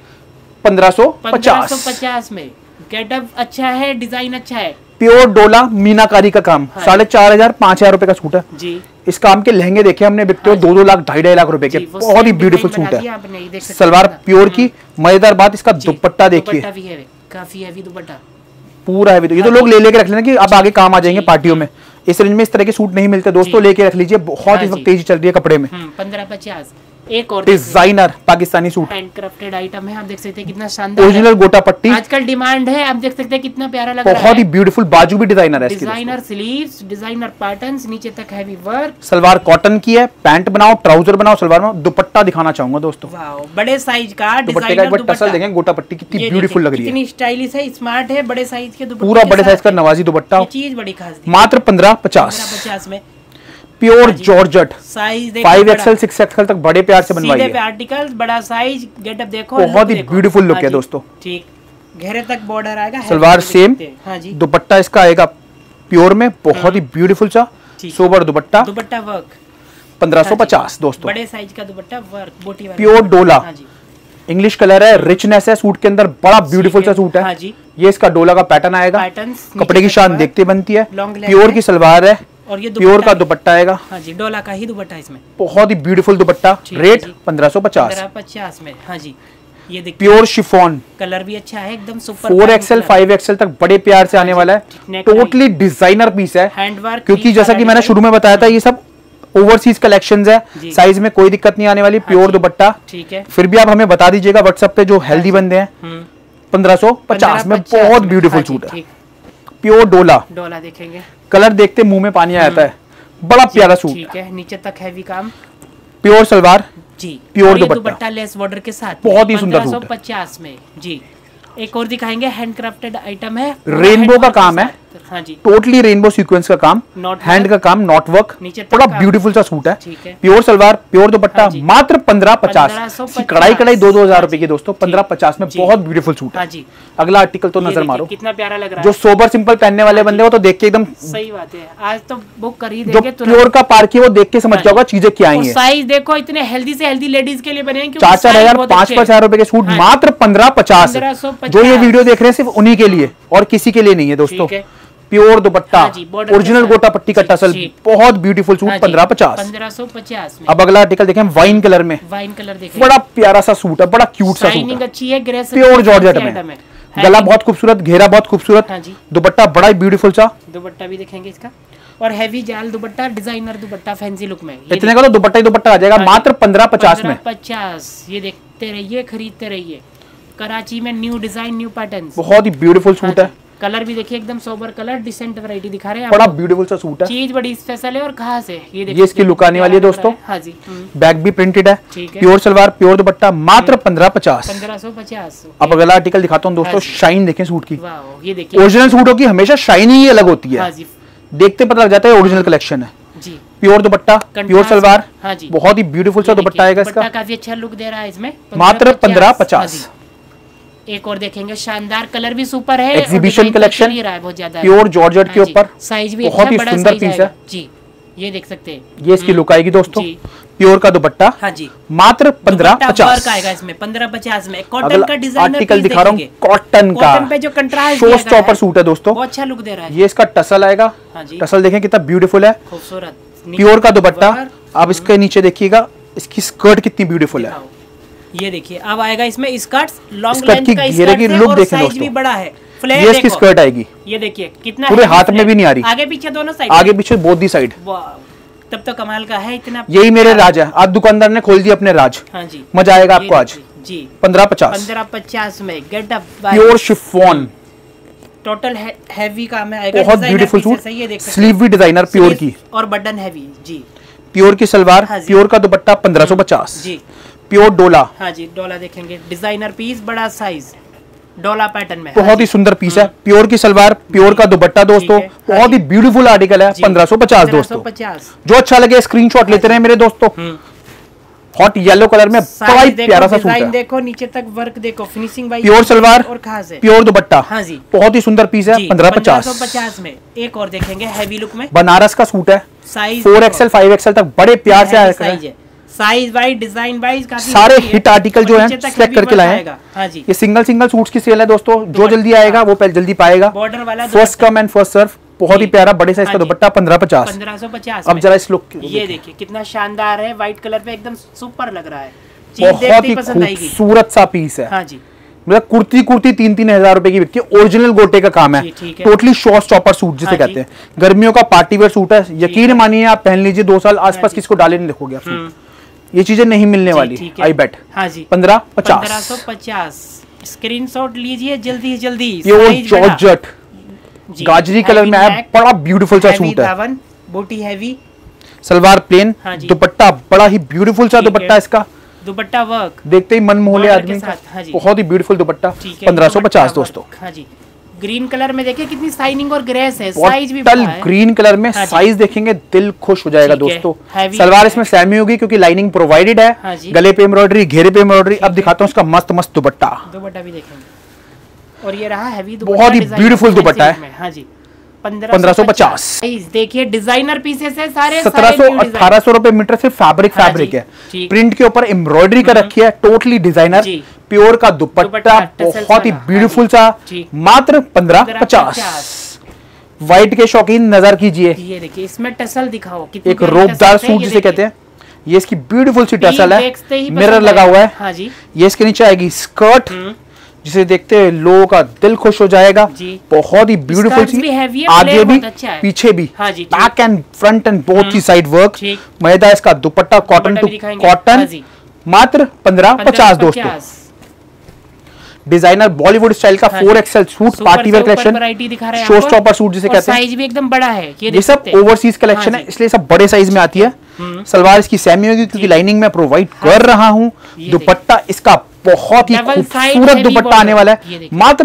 1550
में गेटअप अच्छा है, डिजाइन अच्छा है,
प्योर डोला मीनाकारी का काम। 4500-5000 रुपए का सूट है जी। इस काम के लहंगे देखे हमने, बिकते हो 2-2 लाख 2.5 लाख रुपए के, बहुत ही ब्यूटीफुल सूट है। सलवार प्योर की। मजेदार बात, इसका दुपट्टा देखिए,
काफी हैवी दुपट्टा,
पूरा हैवी। ये तो लोग ले लेके रख लेना कि अब आगे काम आ जाएंगे पार्टियों में। इस रेंज में इस तरह के सूट नहीं मिलते दोस्तों, लेके रख लीजिए, बहुत इस वक्त तेजी चल रही है कपड़े में।
1550। एक और
designer Pakistani suit,
handcrafted item है, आप देख सकते हैं कितना शानदार,
ओरिजिनल गोटा पट्टी,
आजकल डिमांड है, आप देख सकते हैं कितना प्यारा लग रहा है।
बहुत ही ब्यूटीफुल, बाजू भी डिजाइनर है,
डिजाइनर स्लीव्स, डिजाइनर पैटर्न्स, नीचे तक हैवी वर्क।
सलवार कॉटन की है, पैंट बनाओ, ट्राउजर बनाओ, सलवार में दुपट्टा दिखाना चाहूंगा दोस्तों।
बड़े साइज का
दुपट्टे का एक बार टसल देखें, गोटा पट्टी कितनी ब्यूटीफुल लग रही है,
कितनी स्टाइलिश है, स्मार्ट है, बड़े साइज के दुपट्टे,
पूरा बड़े साइज का नवाजी दुपट्टा,
चीज बड़ी खास,
मात्र 1550
में।
Pure georgette,
size
5XL 6XL तक बड़े प्यार से बनवाई है।
आर्टिकल्स, बड़ा साइज, गेटअप देखो,
बहुत ही ब्यूटीफुल लुक है दोस्तों।
ठीक, घेरे तक बॉर्डर आएगा,
सलवार सेम, दुपट्टा इसका आएगा प्योर में, बहुत ही ब्यूटीफुल सा सोबर दुपट्टा
वर्क।
1550 दोस्तों,
बड़े साइज का दुपट्टा वर्क, बूटी वाला,
प्योर डोला, इंग्लिश कलर है, रिचनेस है सूट के अंदर, बड़ा ब्यूटीफुल सा सूट है। ये इसका डोला का पैटर्न आएगा, कपड़े की शान देखते बनती है। प्योर की सलवार है, और ये प्योर का दुपट्टा आएगा। हाँ जी, डोला का ही दुपट्टा इसमें, बहुत ही ब्यूटीफुल दुपट्टा। रेट 1550
में। हाँ जी, ये देखिए
प्योर शिफॉन,
कलर भी अच्छा है, एकदम सुपर।
4XL 5XL तक बड़े प्यार से आने वाला है, टोटली डिजाइनर पीस है,
हैंडवर्क,
क्योंकि जैसा कि मैंने शुरू में बताया था, ये सब ओवरसीज कलेक्शंस है, साइज में कोई दिक्कत नहीं आने वाली। प्योर दुपट्टा,
ठीक है,
फिर भी आप हमें बता दीजिएगा व्हाट्सएप पे जो हेल्दी बंदे हैं। 1550 में बहुत ब्यूटीफुल सूट है, प्योर डोला
देखेंगे,
कलर देखते मुंह में पानी आ जाता है, बड़ा प्यारा सूट,
ठीक है, नीचे तक हैवी काम,
प्योर सलवार
जी,
प्योर
दुपट्टा लेस बॉर्डर के साथ,
बहुत ही सुंदर सूट है।
1550 में जी। एक और दिखाएंगे, हैंडक्राफ्टेड आइटम है,
रेनबो का काम है।
हाँ जी,
टोटली रेनबो सीक्वेंस का काम, हैंड का काम, नॉट वर्क, बड़ा ब्यूटीफुल सा सूट है। प्योर सलवार, प्योर दुपट्टा, मात्र 1550। कढ़ाई 2-2 हजार रुपए की दोस्तों, 1550 में बहुत ब्यूटीफुल सूट है। अगला आर्टिकल तो नजर मारो,
कितना प्यारा लग रहा है।
जो सोबर सिंपल पहनने वाले बंदे हो तो देख के एकदम
सही बात है, आज तो बुक कर ही देंगे।
जो प्योर का पार्क है वो देख के समझ जाओगा चीजें क्या आई है।
साइज देखो, इतने हेल्दी से हेल्दी लेडीज के लिए बने हैं,
4-4 हजार 5-5 हजार रुपए के सूट, मात्र 1550। जो ये वीडियो देख रहे हैं सिर्फ उन्हीं के लिए और किसी के लिए नहीं है दोस्तों। प्योर दुपट्टा, ओरिजिनल गोटा पट्टी का टसल, बहुत ब्यूटीफुल सूट, 1550 में। अब अगला आर्टिकल देखें, वाइन कलर में,
वाइन कलर देखें,
बड़ा प्यारा सा सूट है, बड़ा क्यूट सा सूट है,
अच्छी है,
प्योर जॉर्जेट में, गला बहुत खूबसूरत, घेरा बहुत खूबसूरत, दुपट्टा बड़ा ब्यूटीफुल सा,
दुपट्टा भी देखेंगे इसका, और हैवी जाल dupatta, designer dupatta fancy look में।
इतने का तो दुपट्टा ही दुपट्टा आ जाएगा मात्र 1550 में।
1550। ये देखते रहिए, खरीदते रहिए। कराची में न्यू डिजाइन, न्यू पैटर्न,
बहुत ही ब्यूटीफुल सूट है।
कलर भी देखिए एकदम सोबर कलर, डिसेंट वैरायटी दिखा रहे हैं।
बड़ा ब्यूटीफुल सा सूट है,
चीज बड़ी स्पेशल है। और खास है ये देखिए,
ये इसकी लुक आने वाली है दोस्तों।
हाँ जी।
बैक भी प्रिंटेड है, प्योर सलवार प्योर दुपट्टा, मात्र 1550।
1550।
अब अगला आर्टिकल दिखाता हूँ दोस्तों। शाइन देखें सूट की,
ये देखिए
ओरिजिनल सूटों की हमेशा शाइनिंग ही अलग होती है, देखते पता लग जाता है ओरिजिनल कलेक्शन है
जी।
प्योर दुपट्टा, प्योर सलवार,
हाँ जी,
बहुत ही ब्यूटीफुल सा दुपट्टा आएगा इसका,
काफी अच्छा लुक दे रहा है इसमें,
मात्र 1550।
एक और देखेंगे, शानदार कलर भी सुपर है,
एग्जीबिशन कलेक्शन
बहुत ज्यादा
प्योर जॉर्जेट के ऊपर,
साइज भी
बहुत ही सुंदर पीस है
जी। ये देख सकते हैं,
ये इसकी लुक आएगी दोस्तों। प्योर का दुपट्टा,
हाँ जी,
मात्र 1550
आएगा इसमें। 1550 में कॉटन का डिजाइनर
आर्टिकल दिखा रहा हूँ, कॉटन का
पे जो कंट्रास्ट
शो स्टॉपर सूट है दोस्तों,
बहुत अच्छा लुक दे रहा है।
ये इसका टसल आएगा, टसल देखें कितना ब्यूटीफुल है,
खूबसूरत
प्योर का दुपट्टा। अब इसके नीचे देखिएगा इसकी स्कर्ट कितनी ब्यूटीफुल है,
ये देखिए। अब आएगा इसमें स्कर्ट्स, लॉन्ग
स्कर्ट की घेरे की लुक देखें
साइज भी
दोस्तों,
बड़ा है।
ये इसकी स्कर्ट आएगी,
ये देखिए कितना
पूरे हाथ में भी नहीं आ रही,
आगे पीछे दोनों साइड,
आगे पीछे बोथ दी साइड,
तब तो कमाल का है। इतना
यही मेरे राज है, आज दुकानदार ने खोल दिया अपने राज।
हाँ जी,
मजा आएगा आपको आज
जी।
1550
में get up
pure chiffon,
total heavy काम आएगा,
बहुत ब्यूटीफुल सूट, स्लीव भी डिजाइनर प्योर की
और बटन हैवी जी।
प्योर की सलवार, प्योर का दुपट्टा 1550
जी।
प्योर डोला,
हाँ जी, डोला देखेंगे, डिजाइनर पीस, बड़ा साइज, डोला पैटर्न में,
बहुत ही सुंदर पीस है। प्योर की सलवार, प्योर का दुपट्टा दोस्तों, बहुत ही ब्यूटीफुल आर्टिकल है। 1550 दोस्तों, जो अच्छा लगे स्क्रीनशॉट लेते रहे मेरे दोस्तों। हॉट येलो कलर में बड़ा ही प्यारा सा सूट है,
देखो नीचे तक वर्क देखो, फिनिशिंग वाइज,
प्योर सलवार
और खास है
प्योर दुपट्टा,
हाँ जी,
बहुत ही सुंदर पीस है।
1550 में। एक और देखेंगे हैवी लुक में,
बनारस का सूट है,
साइज
4XL 5XL तक बड़े प्यार से आया है,
साइज वाइज, डिजाइन वाइज,
सारे हिट आर्टिकल जो है सिलेक्ट करके लाए हैं।
हाँ जी,
ये सिंगल सूट्स की सेल है दोस्तों, जो जल्दी आएगा वो पहले जल्दी पाएगा।
बॉर्डर वाला
first come and first serve, बहुत ही प्यारा बड़े साइज का दुपट्टा 1550। अब जरा इस लुक,
ये देखिए कितना शानदार है, व्हाइट कलर पे एकदम सुपर लग रहा है,
बहुत ही खूबसूरत सा पीस है।
हाँ जी,
मतलब कुर्ती 3-3 हजार रुपए की बिकती है, ओरिजिनल गोटे का काम है, टोटली शो स्टॉपर सूट जिसे कहते हैं, गर्मियों का पार्टी वेयर सूट है। यकीन मानिए आप पहन लीजिए, 2 साल आसपास किसको डाले नहीं देखोगे आप सूट, ये चीजें नहीं मिलने वाली, आई बेट।
हाँ जी,
1550
स्क्रीनशॉट लीजिए जल्दी जल्दी।
ये जॉर्जेट गाजरी कलर में है, बड़ा ब्यूटीफुल सा सूट है,
बूटी हैवी,
सलवार प्लेन, दुपट्टा बड़ा ही ब्यूटीफुल सा दुपट्टा, इसका
दुपट्टा वर्क
देखते ही मन मोह ले आदमी का, बहुत ही ब्यूटीफुल दुपट्टा 1550 दोस्तों।
हाँ जी, ग्रीन कलर में देखिए कितनी शाइनिंग और ग्रेस है, साइज भी
बड़ा है, ग्रीन कलर में साइज देखेंगे दिल खुश हो जाएगा दोस्तों। सलवार इसमें सेमी होगी क्योंकि लाइनिंग प्रोवाइडेड है, गले पे एम्ब्रॉयडरी, घेरे पे एम्ब्रॉयडरी। अब दिखाता हूँ इसका मस्त मस्त दुपट्टा
भी देखेंगे, और ये रहा हैवी
दुपट्टा, बहुत ही ब्यूटीफुल दुपट्टा है।
हाँ जी,
1550।
देखिए डिजाइनर पीसेस है सारे,
1700-1800 रुपए मीटर से फैब्रिक है, प्रिंट के ऊपर एम्ब्रॉयडरी कर रखी है, टोटली डिजाइनर, प्योर का दुपट्टा, बहुत ही ब्यूटीफुल सा, मात्र 1550। व्हाइट के शौकीन नजर कीजिए,
ये देखिए इसमें टसल दिखाओ,
एक रोबदार सूट जिसे कहते हैं, ये इसकी ब्यूटीफुल सी टसल है, मिरर लगा हुआ है।
हाँ जी,
ये इसके नीचे आएगी स्कर्ट, जिसे देखते हैं लोगों का दिल खुश हो जाएगा, बहुत ही ब्यूटीफुल सी, आगे भी पीछे भी, back and front and both की साइड वर्क। मैदा इसका दुपट्टा कॉटन टू कॉटन, मात्र 1550 दोस्तों। डिजाइनर बॉलीवुड स्टाइल का 4XL suit, party wear collection, show stopper suit जिसे कहते हैं,
साइज भी एकदम बड़ा है,
ये सब ओवरसीज कलेक्शन है इसलिए सब बड़े साइज में आती है। सलवार इसकी सेमी होगी क्योंकि लाइनिंग में प्रोवाइड कर रहा हूँ। दुपट्टा इसका बहुत ही खूबसूरत दुपट्टा आने वाला है, मात्र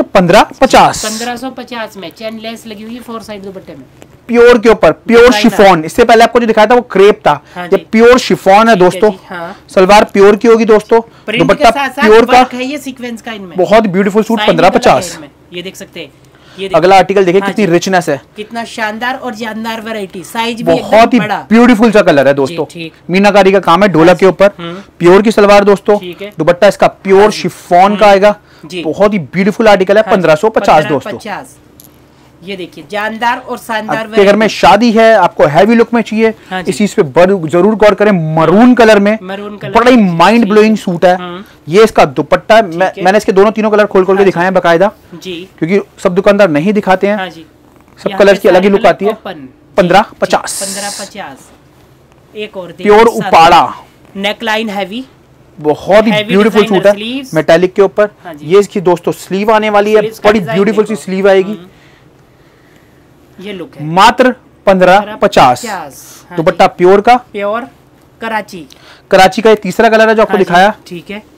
1550
में, चेन लेस लगी हुई है 4 साइड दुपट्टे में,
प्योर के ऊपर प्योर शिफॉन। इससे पहले आपको जो दिखाया था वो क्रेप था, ये प्योर शिफॉन है दोस्तों। सलवार प्योर की होगी दोस्तों, दुपट्टा प्योर का है, ये सीक्वेंस का इनमें, बहुत ब्यूटीफुल सूट 1550।
ये देख सकते हैं।
अगला आर्टिकल देखिए कितनी रिचनेस है,
कितना शानदार और जानदार वैरायटी, साइज भी
बहुत ही ब्यूटीफुल सा कलर है दोस्तों, मीनाकारी का काम है डोला के ऊपर, प्योर की सलवार दोस्तों, दुपट्टा इसका प्योर शिफॉन का आएगा, बहुत ही ब्यूटीफुल आर्टिकल है 1550 दोस्तों।
ये देखिए जानदार और शानदार,
अगर में शादी है आपको हैवी लुक में चाहिए, इस चीज पे जरूर गौर करें, मरून कलर में, बड़ा ही माइंड ब्लोइंग सूट है। ये इसका दुपट्टा, मैंने इसके तीनों कलर खोल के दिखाए हैं बकायदा, क्योंकि सब दुकानदार नहीं दिखाते हैं, सब कलर की अलग ही लुक आती है। 1550।
1550। एक और
pure Uppada,
neck line heavy,
बहुत ही ब्यूटीफुल सूट है मेटालिक के ऊपर। ये इसकी दोस्तों स्लीव आने वाली है, बड़ी ब्यूटीफुल सी स्लीव आएगी।
ये लुक है
मात्र 1550। दुपट्टा प्योर का,
प्योर कराची
का ये तीसरा कलर है जो आपको दिखाया।
ठीक है,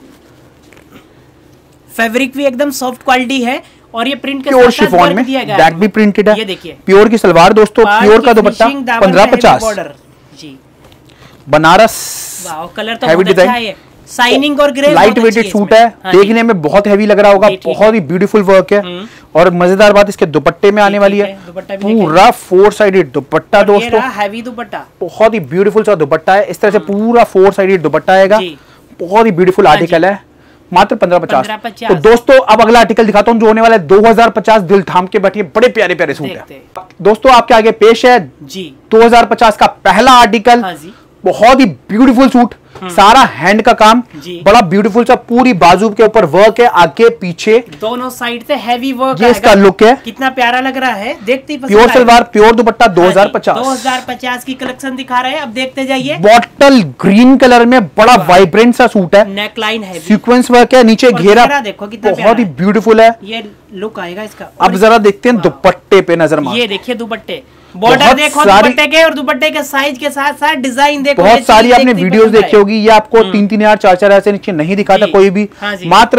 फैब्रिक भी एकदम सॉफ्ट क्वालिटी है और ये प्रिंट के
प्योर शिफॉन में बैक भी प्रिंटेड है।
ये देखिए
प्योर की सलवार दोस्तों, प्योर का दुपट्टा 1550।
जी
बनारस
कलर तो बहुत अच्छा है, शाइनिंग और ग्रे,
लाइट वेटेड सूट है। देखने में बहुत हैवी लग रहा होगा, बहुत ही ब्यूटीफुल वर्क है। और मजेदार बात इसके दुपट्टे में आने वाली है, पूरा 4 साइडेड दुपट्टा दोस्तों,
हैवी दुपट्टा,
बहुत ही ब्यूटीफुल सा दुपट्टा है। इस तरह से पूरा 4 साइडेड दुपट्टा आएगा, बहुत ही ब्यूटीफुल आर्टिकल है, मात्र 1550। तो दोस्तों अब अगला आर्टिकल दिखाता हूँ जो होने वाला है 2050। दिल थाम के बैठिए, बड़े प्यारे प्यारे सूट है दोस्तों आपके आगे पेश है जी 2050 का पहला आर्टिकल। बहुत ही ब्यूटीफुल सूट, सारा हैंड का काम, बड़ा ब्यूटीफुल सा, पूरी बाजू के ऊपर वर्क है, आगे पीछे
दोनों साइड से हैवी वर्क।
ये इसका लुक है,
कितना प्यारा लग रहा है, देखते ही
प्योर सलवार, प्योर दुपट्टा
2050 की कलेक्शन दिखा रहे हैं। अब देखते जाइए,
बॉटल ग्रीन कलर में बड़ा वाइब्रेंट सा सूट है,
नेक लाइन है,
सीक्वेंस वर्क है, नीचे घेरा
देखो कितना
बहुत ही ब्यूटीफुल है।
ये लुक आएगा इसका।
अब जरा देखते हैं दुपट्टे पे नजर मार।
ये देखिए दुपट्टे, बॉर्डर देखो दुपट्टे के, और दुपट्टे के साइज के साथ साथ डिजाइन देखो।
बहुत सारी आपने वीडियोस देखी होगी, ये आपको 3-3 4-4 ऐसे नीचे नहीं दिखाता कोई भी। मात्र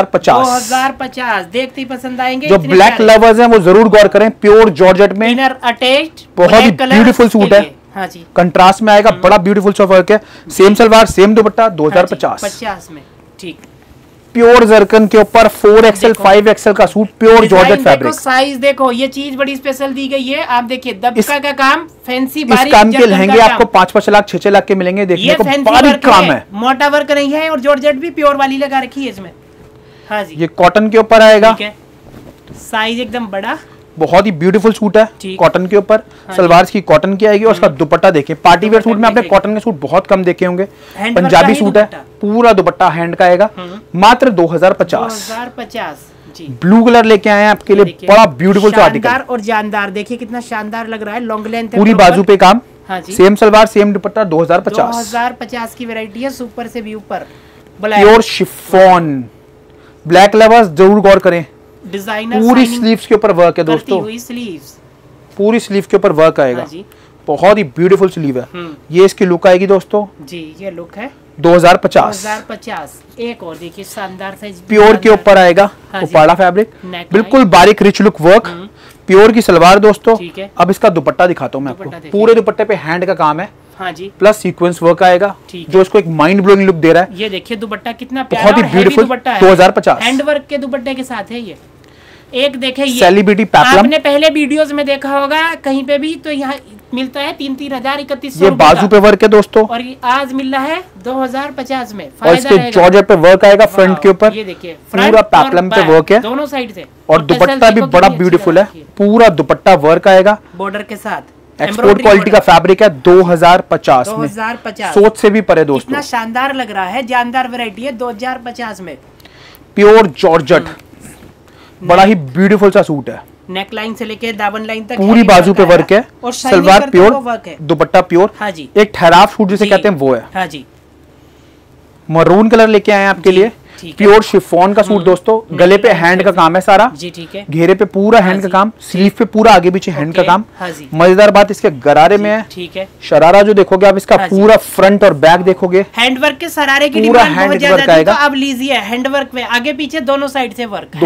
2050।
देखते ही पसंद आएंगे।
जो ब्लैक लवर्स हैं वो जरूर गौर करें, प्योर जॉर्जेट में,
इनर अटैच्ड,
बहुत ही ब्यूटीफुल सूट है।
हाँ जी,
कंट्रास्ट में आएगा, बड़ा ब्यूटीफुल सा वर्क है। सेम सलवार सेम दुपट्टा 2050
में। ठीक,
प्योर जरकन के ऊपर 4XL 5XL का suit, pure georgette fabric.
Size देखो, ये चीज बड़ी स्पेशल दी गई है। आप देखिए दबका का काम, फैंसी
इस काम के लहंगे आपको 5-5 लाख 6-6 लाख के मिलेंगे। देखने को बारीक काम है,
मोटा वर्क नहीं है, और जॉर्जेट भी प्योर वाली लगा रखी है इसमें। हाँ जी,
ये कॉटन के ऊपर आएगा,
साइज एकदम बड़ा,
बहुत ही ब्यूटीफुल सूट है कॉटन के ऊपर। सलवार की कॉटन की आएगी और उसका दुपट्टा देखिए, पार्टी वेयर सूट में आपने कॉटन के सूट बहुत कम देखे होंगे, पंजाबी सूट है, पूरा दुपट्टा हैंड का आएगा। मात्र 2050। ब्लू कलर लेके आए हैं आपके लिए, बड़ा ब्यूटीफुल सा आर्टिकल
और जानदार। देखिए कितना शानदार लग रहा है, लॉन्ग लेंथ,
पूरी बाजू पे काम, सेम सलवार सेम दुपट्टा
2050 की वैरायटी है। सुपर से भी ऊपर
प्योर शिफॉन, ब्लैक लवर्स जरूर गौर करें।
डिजाइनर
पूरी स्लीव्स के ऊपर वर्क है दोस्तों, पूरी स्लीव के ऊपर वर्क आएगा। बहुत ही ब्यूटीफुल स्लीव है। ये इसकी लुक आएगी दोस्तों
जी, ये लुक है
2050।
एक और देखिए शानदार साइज,
प्योर के ऊपर आएगा, उपाड़ा फैब्रिक, बिल्कुल बारीक रिच लुक वर्क, प्योर की सलवार दोस्तों। अब इसका दुपट्टा दिखाता हूँ मैं आपको, पूरे दुपट्टे पे हैंड का काम है,
हाँ जी,
प्लस सीक्वेंस वर्क आएगा जो इसको एक माइंड ब्लोइंग लुक दे रहा है।
ये देखिए दुपट्टा कितना प्यारा,
बहुत ही ब्यूटीफुल
दुपट्टा है,
2050
हैंड वर्क के दुपट्टे के साथ है। ये एक देखे, ये
सेलिब्रिटी पैपलम,
आपने पहले वीडियोस में देखा होगा कहीं पे भी, तो यहाँ मिलता है 3,000-3,100।
ये बाजू पे वर्क है दोस्तों,
और आज मिल रहा है 2050 में।
और इसके जॉर्जेट पे वर्क आएगा फ्रंट के ऊपर,
ये देखिए
पूरा पैपलम पे वर्क है
दोनों साइड से,
और दुपट्टा भी बड़ा ब्यूटीफुल है, पूरा दुपट्टा वर्क आएगा
बॉर्डर के साथ।
एक्सपोर्ट क्वालिटी का फैब्रिक है 2050 में, सोच से भी परे दोस्तों।
इतना शानदार लग रहा है, जानदार वैरायटी है 2050 में।
प्योर जॉर्जेट, बड़ा ही ब्यूटीफुल सा सूट है,
नेक लाइन से लेके दामन लाइन तक
पूरी बाजू पे वर्क है,
और
सलवार प्योर, दुपट्टा प्योर।
हाँ जी,
एक ठहराव सूट जिसे कहते हैं वो है।
हाँ जी,
मरून कलर लेके आए हैं आपके लिए, प्योर शिफॉन का सूट दोस्तों, गले पे हैंड का काम है सारा
जी, ठीक है,
घेरे पे पूरा हैंड का काम, स्लीव पे पूरा आगे पीछे हैंड का काम। मजेदार बात इसके गरारे में है,
ठीक है,
शरारा जो देखोगे आप इसका पूरा फ्रंट और बैक देखोगे,
हैंडवर्क के शरारे की डिमांड बहुत ज्यादा है, तो अब लीजिए हैंडवर्क में आगे पीछे दोनों साइड से वर्क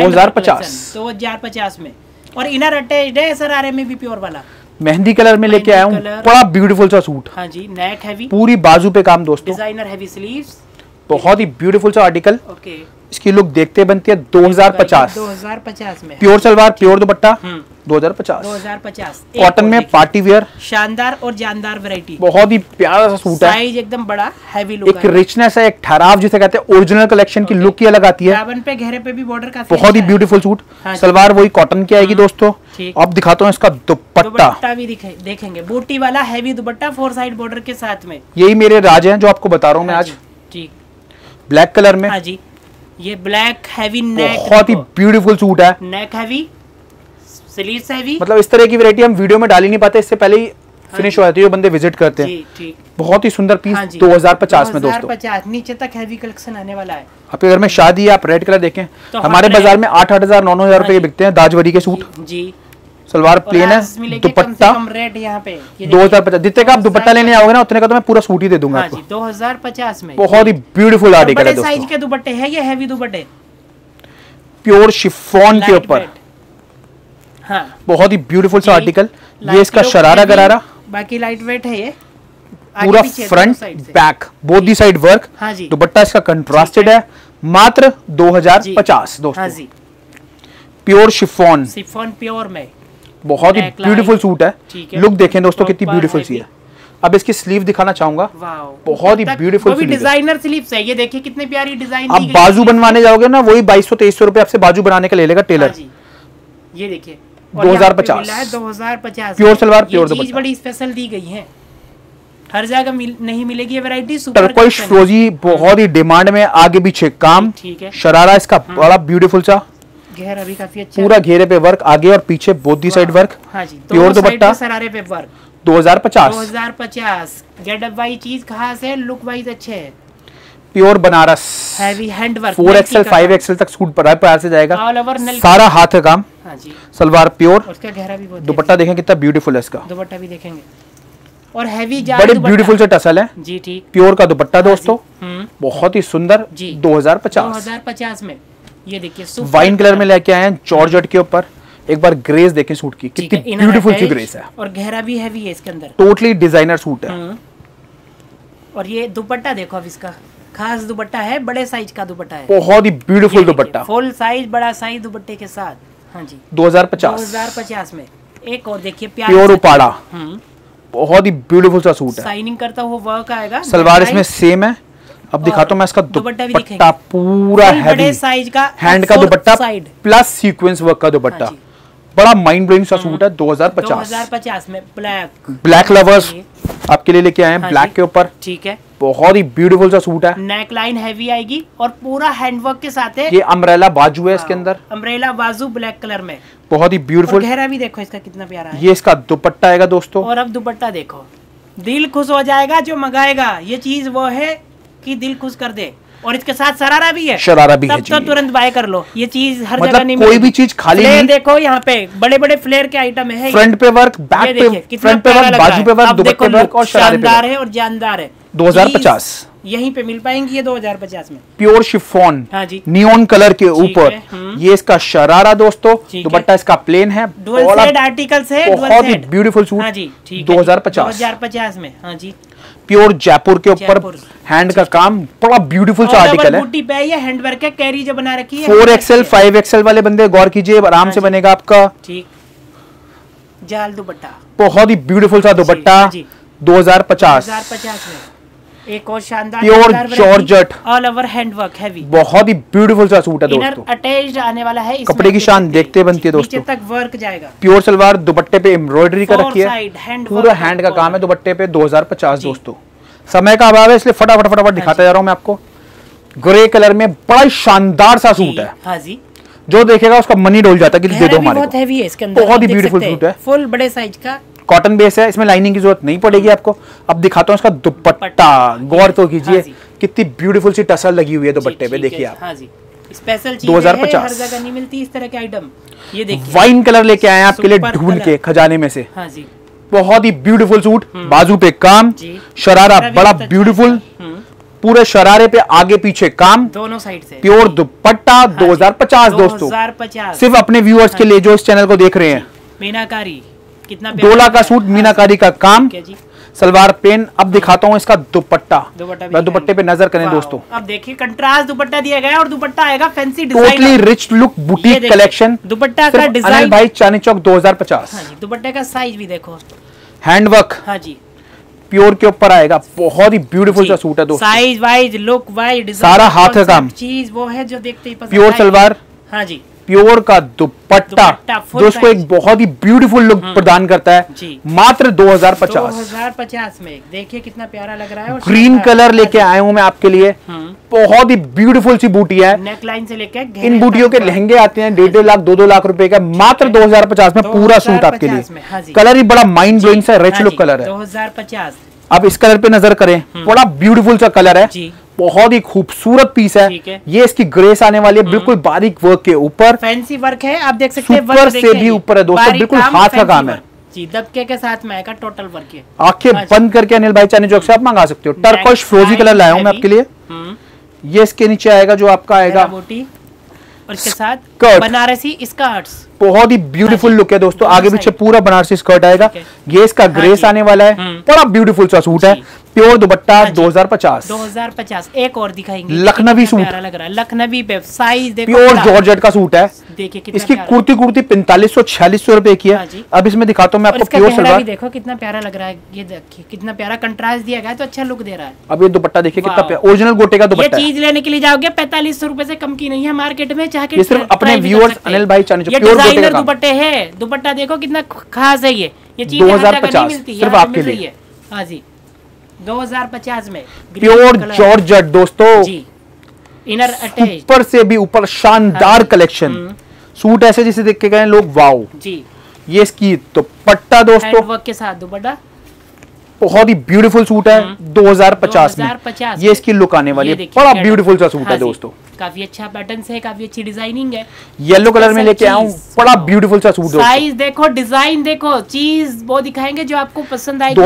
2050 में। और इनर अटैच्ड है शरारे में भी, प्योर वाला
मेहंदी कलर में लेके आया हूँ, बड़ा ब्यूटीफुल सा सूट।
हाँ जी, नेक हैवी,
पूरी बाजू पे काम दोस्तों,
डिजाइनर हैवी स्लीव्स,
बहुत ही ब्यूटीफुल सा आर्टिकल।
ओके,
इसकी लुक देखते बनती है 2050
में।
Pure salwar pure dupatta 2050 cotton में पार्टी वेयर,
शानदार और जानदार वैरायटी,
बहुत ही प्यारा सा सूट है,
साइज एकदम बड़ा, हैवी लुक,
एक रिचनेस है, एक ठहराव जिसे कहते हैं, ओरिजिनल कलेक्शन की लुक ही अलग आती है।
दामन पे घेरे पे भी बॉर्डर काफी
बहुत ही ब्यूटीफुल सूट, सलवार वही कॉटन की आएगी दोस्तों। अब दिखाता हूँ इसका दुपट्टा
भी देखेंगे, बूटी वाला हैवी दुपट्टा 4 साइड बॉर्डर के साथ में।
यही मेरे राज हैं जो आपको बता रहा हूँ मैं आज, ब्लैक कलर में।
हाँ जी, ये ब्लैक हैवी नेक,
बहुत ही ब्यूटीफुल सूट है,
नेक हैवी, स्लीव्स हैवी,
मतलब इस तरह की वैरायटी हम वीडियो में डाल ही नहीं पाते, इससे पहले ही फिनिश हो जाती है, बंदे विजिट करते हैं। बहुत ही सुंदर पीस 2050 में दोस्तों,
2050 नीचे तक हैवी कलेक्शन आने वाला है।
आपके घर में शादी है, आप रेड कलर देखें तो हमारे बाजार में 8,000 9,000 रुपए के बिकते हैं दाजवरी के सूट जी। सलवार प्लेन है, दुपट्टा
रेट यहाँ पे
2050, जितने का आप दुपट्टा लेने आओगे ना उतने का तो मैं पूरा सूट ही दे दूंगा आपको।
2050 में
बहुत ही ब्यूटीफुल आर्टिकल है
दोस्तों, साइज के दुपट्टे हैं ये, हैवी दुपट्टे
प्योर शिफॉन के ऊपर, बहुत ही ब्यूटीफुल सा आर्टिकल। ये इसका शरारा गरारा,
बाकी लाइट वेट है ये,
पूरा front back both the side work. Dupatta इसका कंट्रास्टेड है, मात्र 2050 दोस्तों। प्योर शिफॉन
प्योर में
बहुत ही ब्यूटीफुल सूट है। लुक देखें दोस्तों कितनी ब्यूटीफुल सी है। अब इसकी स्लीव दिखाना चाहूंगा, बहुत ही ब्यूटीफुल
डिजाइनर स्लीव्स है। ये देखिए कितनी प्यारी डिजाइन।
आप बाजू बनवाने जाओगे ना, वही 2200-2300 रुपए आपसे बाजू बनाने का ले लेगा टेलर।
ये देखिए
2050 प्योर सलवार प्योर दुपट्टा,
बड़ी स्पेशल दी गई है, हर जगह नहीं मिलेगी ये वैरायटी।
टर्कोइश फ्रोजी बहुत ही डिमांड में, आगे पीछे काम, शरारा इसका बड़ा ब्यूटीफुल सा,
घेरा भी काफी अच्छा,
पूरा घेरे पे वर्क, आगे और पीछे both the side work. Pure dupatta,
शरारे पे वर्क।
2050
गेटअप वाइज चीज खास है, लुक वाइज अच्छे है।
Pure Banaras
heavy hand work,
4XL 5XL तक सूट पर से जाएगा, सारा हाथ का काम। सलवार प्योर,
उसका घेरा भी बहुत,
दुपट्टा देखें कितना ब्यूटीफुल है इसका,
दुपट्टा भी देखेंगे, और हैवी
बड़े ब्यूटीफुल से टसल है
जी। ठीक,
प्योर का दुपट्टा दोस्तों, बहुत ही सुंदर। 2050
में ये देखिए
वाइन कलर में लेके आए हैं, जॉर्जेट के ऊपर। एक बार ग्रेस देखें सूट की, कितनी ब्यूटीफुल सी ग्रेस है,
और घेरा भी हैवी है इसके अंदर,
टोटली डिजाइनर सूट है।
और ये दुपट्टा देखो, अब इसका खास दुपट्टा है, बड़े साइज का दुपट्टा है,
बहुत ही ब्यूटीफुल दुपट्टा,
फुल साइज बड़ा साइज दुपट्टे के साथ। हाँ जी
2050
में। एक और देखिए
प्योर उपाड़ा, बहुत ही ब्यूटीफुल सा सूट है,
शाइनिंग करता हुआ वर्क आएगा।
सलवार इसमें सेम है। अब दिखाता हूँ मैं इसका दुपट्टा, पूरा हैवी
साइज का
हैंड का दुपट्टा प्लस सीक्वेंस वर्क का दुपट्टा, बड़ा माइंड ब्लोइंग सा सूट है।
2050 में
ब्लैक लवर्स आपके लिए लेके आए हैं, ब्लैक के ऊपर।
ठीक है,
बहुत ही ब्यूटीफुल सा सूट है,
नेक लाइन हैवी आएगी और पूरा हैंडवर्क के साथ है।
ये अम्ब्रेला बाजू है इसके अंदर,
अम्ब्रेला बाजू ब्लैक कलर में,
बहुत ही ब्यूटीफुल।
घेरा भी देखो इसका कितना प्यारा है।
ये इसका दुपट्टा आएगा दोस्तों,
और अब दुपट्टा देखो, दिल खुश हो जाएगा जो मंगाएगा। ये चीज वो है कि दिल खुश कर दे, और इसके साथ शरारा भी है,
शरारा भी है,
तो तुरंत बाय कर लो। ये चीज हर
मतलब
जगह नहीं
कोई भी चीज खाली नहीं।
देखो यहाँ पे बड़े बड़े फ्लेयर के आइटम है,
फ्रंट पे वर्क, बैक पे, फ्रंट पे वर्क, बाजू पे वर्क, दुपट्टे पे वर्क, और
शानदार है और जानदार है।
2050
यहीं पे मिल पाएंगी ये 2050 में।
प्योर शिफॉन,
हाँ जी,
नियॉन कलर के ऊपर। ये इसका शरारा दोस्तों, दुपट्टा इसका प्लेन है,
डुअल शेड आर्टिकल्स है,
बहुत ही ब्यूटीफुल सूट।
हाँ जी,
2050
में। हाँ जी,
प्योर जयपुर के ऊपर हैंड का काम, बड़ा ब्यूटीफुल सा आर्टिकल है।
बूटी पे ये हैंड वर्क है, कैरी जो बना रखी है।
4XL 5XL वाले बंदे गौर कीजिए, आराम से बनेगा आपका।
ठीक, जाल दुपट्टा,
बहुत ही ब्यूटीफुल सा दुपट्टा। 2050
में एक और शानदार
pure georgette,
all over hand work heavy,
बहुत ही ब्यूटीफुल सा सूट है दोस्तों।
अटैच्ड आने वाला है,
कपड़े की शान देखते बनती है दोस्तों।
नीचे तक वर्क जाएगा,
प्योर सलवार, दुपट्टे पे एम्ब्रॉयडरी का रखी है, पूरा हैंड का काम है दुपट्टे पे। 2050 दोस्तों, समय का अभाव है इसलिए फटाफट दिखाता जा रहा हूँ मैं आपको। ग्रे कलर में बड़ा शानदार सा सूट है।
हाँ जी,
जो देखेगा उसका मनी डोल जाता है कि दे दो हमारे
बहुत हैवी है इसके अंदर,
बहुत ही ब्यूटीफुल सूट है,
फुल बड़े साइज का,
कॉटन बेस है, इसमें लाइनिंग की जरूरत नहीं पड़ेगी आपको। अब दिखाता हूँ इसका दुपट्टा, गौर तो कीजिए कितनी ब्यूटीफुल सी टसल लगी हुई है दुपट्टे पे, देखिए आप।
हाँ जी, स्पेशल चीज
2050
हर जगह नहीं मिलती इस तरह के आइटम। ये देखिए
वाइन कलर लेके आए हैं आपके लिए ढूंढ के खजाने में से।
हाँ जी,
बहुत ही ब्यूटीफुल सूट, बाजू पे काम, शरारा बड़ा ब्यूटीफुल, पूरे शरारे पे आगे पीछे काम,
दोनों साइड से।
प्योर दुपट्टा 2050 दोस्तों,
2050
सिर्फ अपने व्यूअर्स के लिए जो इस चैनल को देख रहे हैं।
मीनाकारी, कितना
डोला का सूट, मीनाकारी का काम, सलवार प्लेन। अब दिखाता हूँ इसका दुपट्टा, दुपट्टे पे नजर करें दोस्तों।
अब देखिए कंट्रास्ट दुपट्टा दिया गया है, और दुपट्टा आएगा fancy design,
totally rich look boutique collection.
Dupatta का डिजाइन,
अनिल भाई चांदनी चौक 2050।
हाँ जी, दुपट्टे का साइज भी देखो,
हैंडवर्क।
हाँ जी,
प्योर के ऊपर आएगा, बहुत ही ब्यूटीफुल सा सूट है दोस्तों।
साइज वाइज, लुक वाइज,
सारा हाथ का काम,
चीज वो है जो देखते ही पसंद।
प्योर सलवार,
हाँ जी,
प्योर का दुपट्टा जो इसको एक बहुत ही ब्यूटीफुल लुक प्रदान करता है। मात्र 2050
में। देखिए कितना प्यारा लग रहा है।
ग्रीन कलर लेके आया हूं मैं आपके लिए। बहुत ही ब्यूटीफुल सी बूटी है।
नेकलाइन से लेके
इन बूटियों के लहंगे आते हैं 1.5 लाख 2-2 लाख रुपए का। मात्र 2050 में पूरा सूट आपके लिए। कलर ही बड़ा माइंड ब्लोइंग सा रिच लुक कलर है।
2050।
अब इस कलर पे नजर करें, बड़ा ब्यूटीफुल सा कलर है, बहुत ही खूबसूरत पीस है। ये इसकी ग्रेस आने वाली है बिल्कुल बारीक वर्क के ऊपर।
फैंसी वर्क है, आप देख सकते हैं।
ऊपर से भी ऊपर है दोस्तों, बिल्कुल हाथ का काम है
जी। दबके के साथ में आएगा टोटल वर्क है।
आंखें बंद करके अनिल भाई चाइनीज चौक से आप मंगा सकते हो। टर्कोश फ्रोजी कलर लाया हूं मैं आपके लिए। ये इसके नीचे आएगा जो आपका आएगा
और इसके साथ बनारसी स्कर्ट्स।
बहुत ही ब्यूटीफुल लुक है दोस्तों। आगे पीछे पूरा बनारसी स्कर्ट आएगा। ये इसका ग्रेस आने वाला है। बड़ा ब्यूटीफुल सा सूट है। प्योर दुपट्टा 2050।
एक और दिखाएंगे
लखनवी सूट
लग रहा है। लखनवी पे साइज देखो,
प्योर जॉर्जेट का सूट है।
देखिए
इसकी कुर्ती 4500-4600 रुपए की है। अब इसमें दिखाता हूँ मैं आपको प्योर सलवार।
देखो कितना प्यारा लग रहा है। ये देखिए कितना प्यारा कंट्रास्ट दिया गया, तो अच्छा लुक दे रहा है।
अब ये दुपट्टा देखिए कितना प्यारा ओरिजिनल गोटे का दुपट्टा।
ये चीज लेने के लिए जाओगे 4500 रुपए से कम की नहीं है मार्केट में। चाहे
सिर्फ अपने व्यूअर्स अनिल भाई चाइनीज प्योर गोटे का
दुपट्टे है। दुपट्टा देखो कितना खास है। ये चीज
2050 सिर्फ आपके लिए।
हाँ जी 2050 में
प्योर जॉर्जेट दोस्तों
जी। इनर अटैच
ऊपर से भी ऊपर शानदार कलेक्शन। सूट ऐसे जिसे देख के गए लोग वाओ
जी।
ये इसकी दुपट्टा दोस्तों
वर्क के साथ दुपट्टा
बहुत ही ब्यूटीफुल सूट है। 2050 में ये इसकी लुक आने वाली है। बड़ा ब्यूटीफुल सा सूट है दोस्तों।
काफी अच्छा पैटर्न है, काफी अच्छी डिजाइनिंग है।
येलो कलर में लेके आऊं, बड़ा ब्यूटीफुल सा सूट।
साइज देखो, डिजाइन देखो, चीज वो दिखाएंगे जो आपको पसंद आएगी।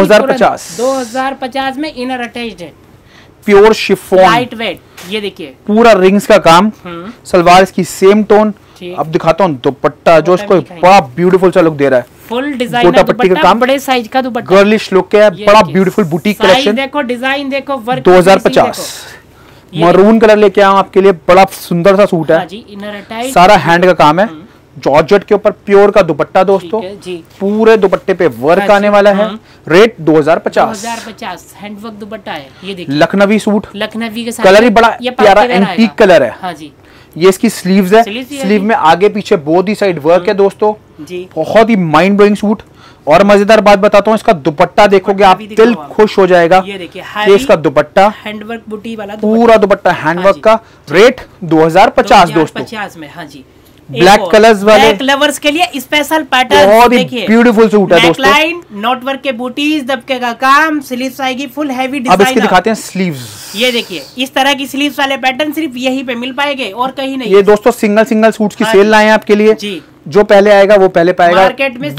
2050 में इनर अटैच्ड है।
Pure chiffon
light weight. ये देखिए
पूरा रिंग्स का काम। सलवार इसकी सेम टोन। अब दिखाता हूँ दुपट्टा जो इसको बड़ा ब्यूटीफुल सा लुक दे रहा है।
फुल डिजाइन पट्टी का काम, बड़े साइज का दुपट्टा,
गर्लिश लुक है। बड़ा ब्यूटीफुल बुटीक कलेक्शन।
देखो डिजाइन देखो, वर्क
2050 मरून कलर लेके आऊं आपके लिए। बड़ा सुंदर सा सूट है
जी। इनर अटैच
सारा हैंड का काम है। जॉर्जेट के ऊपर प्योर का दुपट्टा दोस्तों। पूरे दुपट्टे पे वर्क आने वाला है। रेट 2050
हैंडवर्क दुपट्टा है। ये देखिए
लखनवी सूट,
लखनवी के साथ
कलर ही बड़ा प्यारा एंटीक कलर है।
हाँ जी।
ये इसकी स्लीव्स है। स्लीव में आगे पीछे बोथ ही साइड वर्क है दोस्तों
जी।
बहुत ही माइंड ब्लोइंग सूट। और मजेदार बात बताता हूँ, इसका दुपट्टा देखोगे आप दिल खुश हो जाएगा।
ये देखिए
ये इसका दुपट्टा
हैंडवर्क बूटी वाला
पूरा दुपट्टा हैंडवर्क का। रेट 2050 दोस्तों।
2050 में। हाँ जी।
ब्लैक कलर्स वाले
ब्लैक लवर्स के लिए स्पेशल पैटर्न।
बहुत ही ब्यूटीफुल सूट है दोस्तों।
नेकलाइन, नॉट वर्क के बूटीज, दबके का काम, स्लीव्स आएगी फुल हैवी डिजाइन।
अब इसके दिखाते हैं स्लीव्स।
ये देखिए इस तरह की स्लीव्स वाले पैटर्न सिर्फ यहीं पे मिल पाएंगे और कहीं नहीं।
ये दोस्तों सिंगल सूट्स की सेल लाए हैं आपके लिए
जी।
जो पहले आएगा वो पहले पाएगा
मार्केट में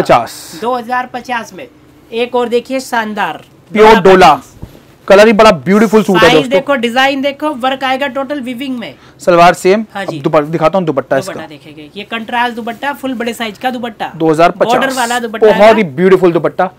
2050
में। एक और देखिए शानदार
प्योर डोला कलर ही बड़ा ब्यूटीफुल सूट है दोस्तों।
देखो डिजाइन देखो, वर्क आएगा टोटल वीविंग में।
सलवार सेम।
हाँ जी।
दिखाता हूँ दुपट्टा इसका।
देखेंगे ये कंट्रास्ट दुपट्टा, फुल बड़े साइज का दुपट्टा
2050
बॉर्डर वाला दुपट्टा,
बहुत ही ब्यूटीफुल दुपट्टा।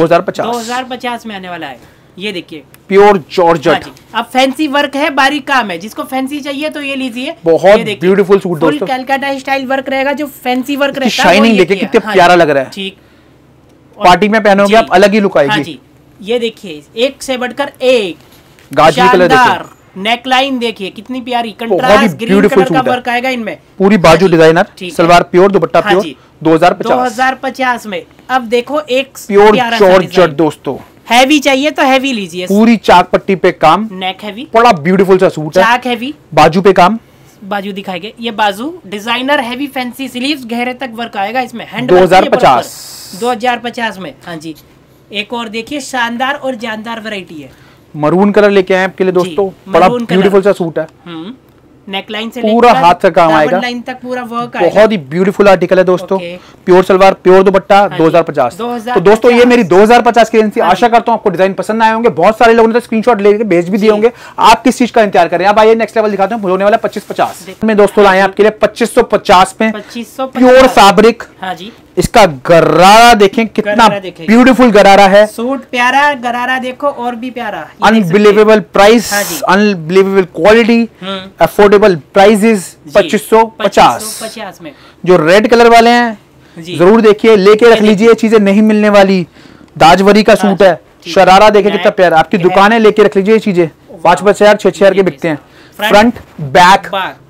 2050 में आने वाला है। ये देखिए
प्योर जॉर्जेट।
अब फैंसी वर्क है, बारीक काम है। जिसको फैंसी चाहिए तो ये लीजिए।
बहुत ब्यूटीफुल सूट दोस्तों।
कलकत्ता स्टाइल वर्क रहेगा जो फैंसी वर्क रहता है।
शाइनिंग देखिए कितना प्यारा लग रहा है।
ठीक
पार्टी में पहनोगे आप अलग ही लुक आएगी।
ये देखिए एक से बढ़कर एक
गाजरी कलर देखिए।
नेकलाइन देखिए कितनी प्यारी कंट्रास्ट ग्रीन कलर का वर्क आएगा इनमें।
पूरी बाजू designer, salwar pure, dupatta pure.
2050 में। अब देखो एक
प्योर जॉर्जेट दोस्तों।
हैवी चाहिए तो हैवी लीजिए।
पूरी चाक पट्टी पे काम,
नेक हैवी,
बड़ा ब्यूटीफुल सा सूट है।
चाक हैवी,
बाजू पे काम,
बाजू दिखाएंगे। ये बाजू डिजाइनर हैवी फैंसी स्लीव्स, गहरे तक वर्क आएगा इसमें।
2050
में। हाँ जी। एक और देखिए शानदार और जानदार वैरायटी है।
मरून कलर लेके आए आपके लिए दोस्तों। बड़ा ब्यूटीफुल सा सूट है।
नेकलाइन से
पूरा हाथ का काम आएगा,
लाइन तक पूरा वर्क आएगा।
बहुत ही ब्यूटीफुल आर्टिकल है दोस्तों। Pure salwar, pure dupatta. 2050। तो दोस्तों ये मेरी 2050 की रेंज थी। आशा करता हूँ आपको डिजाइन पसंद आए होंगे। बहुत सारे लोगों ने तो स्क्रीनशॉट लेके भेज भी दिए होंगे। आप किस चीज का इंतजार करें। अब आइए नेक्स्ट लेवल दिखाते हैं। होने वाला 2550 में दोस्तों लाए आपके लिए 2550 में प्योर फैब्रिक।
हाँ जी।
इसका गरारा देखें कितना ब्यूटीफुल गरारा है।
सूट प्यारा, गरारा देखो और भी प्यारा।
Unbelievable price, unbelievable quality, affordable prices. 2550
में।
जो रेड कलर वाले हैं जरूर देखिए, लेके रख लीजिए। चीजें नहीं मिलने वाली। दाजवरी का सूट है। शरारा देखिए कितना प्यारा। आपकी दुकानें लेके रख लीजिए। चीजें 5-5 हजार 6-6 हजार के बिकते हैं। Front back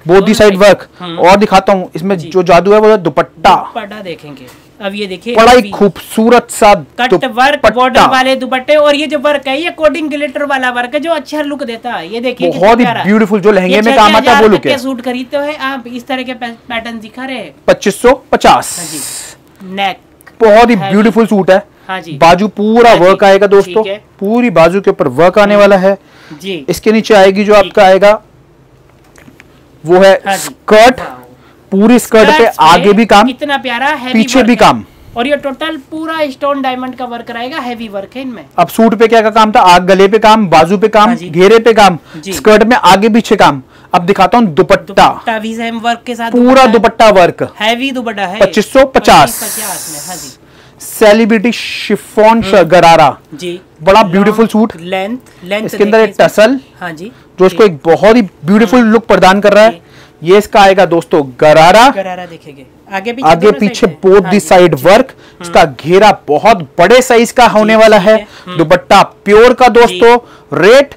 both the side work. और दिखाता हूँ इसमें जो जादू है वो दुपट्टा
देखेंगे। अब ये देखिए
बड़ा ही खूबसूरत सा
कट वर्क बॉर्डर वाले दुपट्टे, और ये जो वर्क है ये कोडिंग ग्लिटर वाला वर्क है जो अच्छा लुक देता है। ये देखिए
बहुत ही ब्यूटीफुल, जो लहंगे में काम आता है वो लुक है।
सूट खरीदते हैं आप, इस तरह के पैटर्न दिखा रहे हैं।
2550
नेक,
बहुत ही ब्यूटीफुल सूट है।
हाँ जी,
बाजू पूरा वर्क आएगा दोस्तों, पूरी बाजू के ऊपर वर्क आने वाला है
जी।
इसके नीचे आएगी जो आपका आएगा वो है स्कर्ट, पूरी स्कर्ट पे आगे भी काम,
कितना प्यारा है,
पीछे भी काम,
और ये टोटल पूरा स्टोन डायमंड का वर्क रहेगा, हैवी वर्क है इनमें।
अब सूट पे क्या काम था, आग गले पे काम, बाजू पे काम, घेरे पे काम, स्कर्ट में आगे पीछे काम। अब दिखाता हूँ दुपट्टा
वर्क के साथ,
पूरा दुपट्टा वर्क,
हैवी दुपट्टा है
2550
में।
सेलिब्रिटी शिफॉन गरारा
जी,
बड़ा ब्यूटीफुल सूट,
लेंथ
इसके अंदर एक टसल,
हाँ जी,
जो इसको एक बहुत ही ब्यूटीफुल लुक प्रदान कर रहा है। ये इसका आएगा दोस्तों गरारा
देखेंगे,
आगे पीछे बोथ दी साइड वर्क। इसका घेरा बहुत बड़े साइज का होने वाला है। दुपट्टा प्योर का दोस्तों, रेट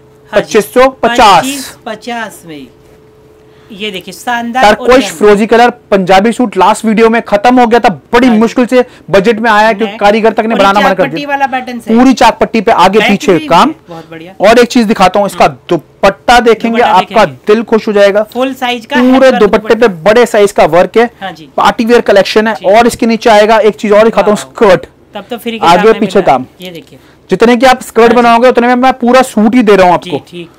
2550
में। ये देखिए शानदार
टर्कोइश फ्रोजी colour Punjabi suit last video में खत्म हो गया था, बड़ी मुश्किल से बजट में आया क्योंकि कारीगर तक ने बनाना मना कर दिया। पूरी चाक पट्टी पे आगे पीछे काम,
बहुत बढ़िया।
और एक चीज दिखाता हूँ, इसका दुपट्टा देखेंगे आपका दिल खुश हो जाएगा।
फुल साइज का
पूरे दुपट्टे पे बड़े साइज का वर्क है, पार्टी वेयर कलेक्शन है। और इसके नीचे आएगा एक चीज और दिखाता हूँ, स्कर्ट,
तब तो फ्री
आगे पीछे काम।
ये देखिए
जितने की आप स्कर्ट बनाओगे उतने में मैं पूरा सूट ही दे रहा हूँ आपको।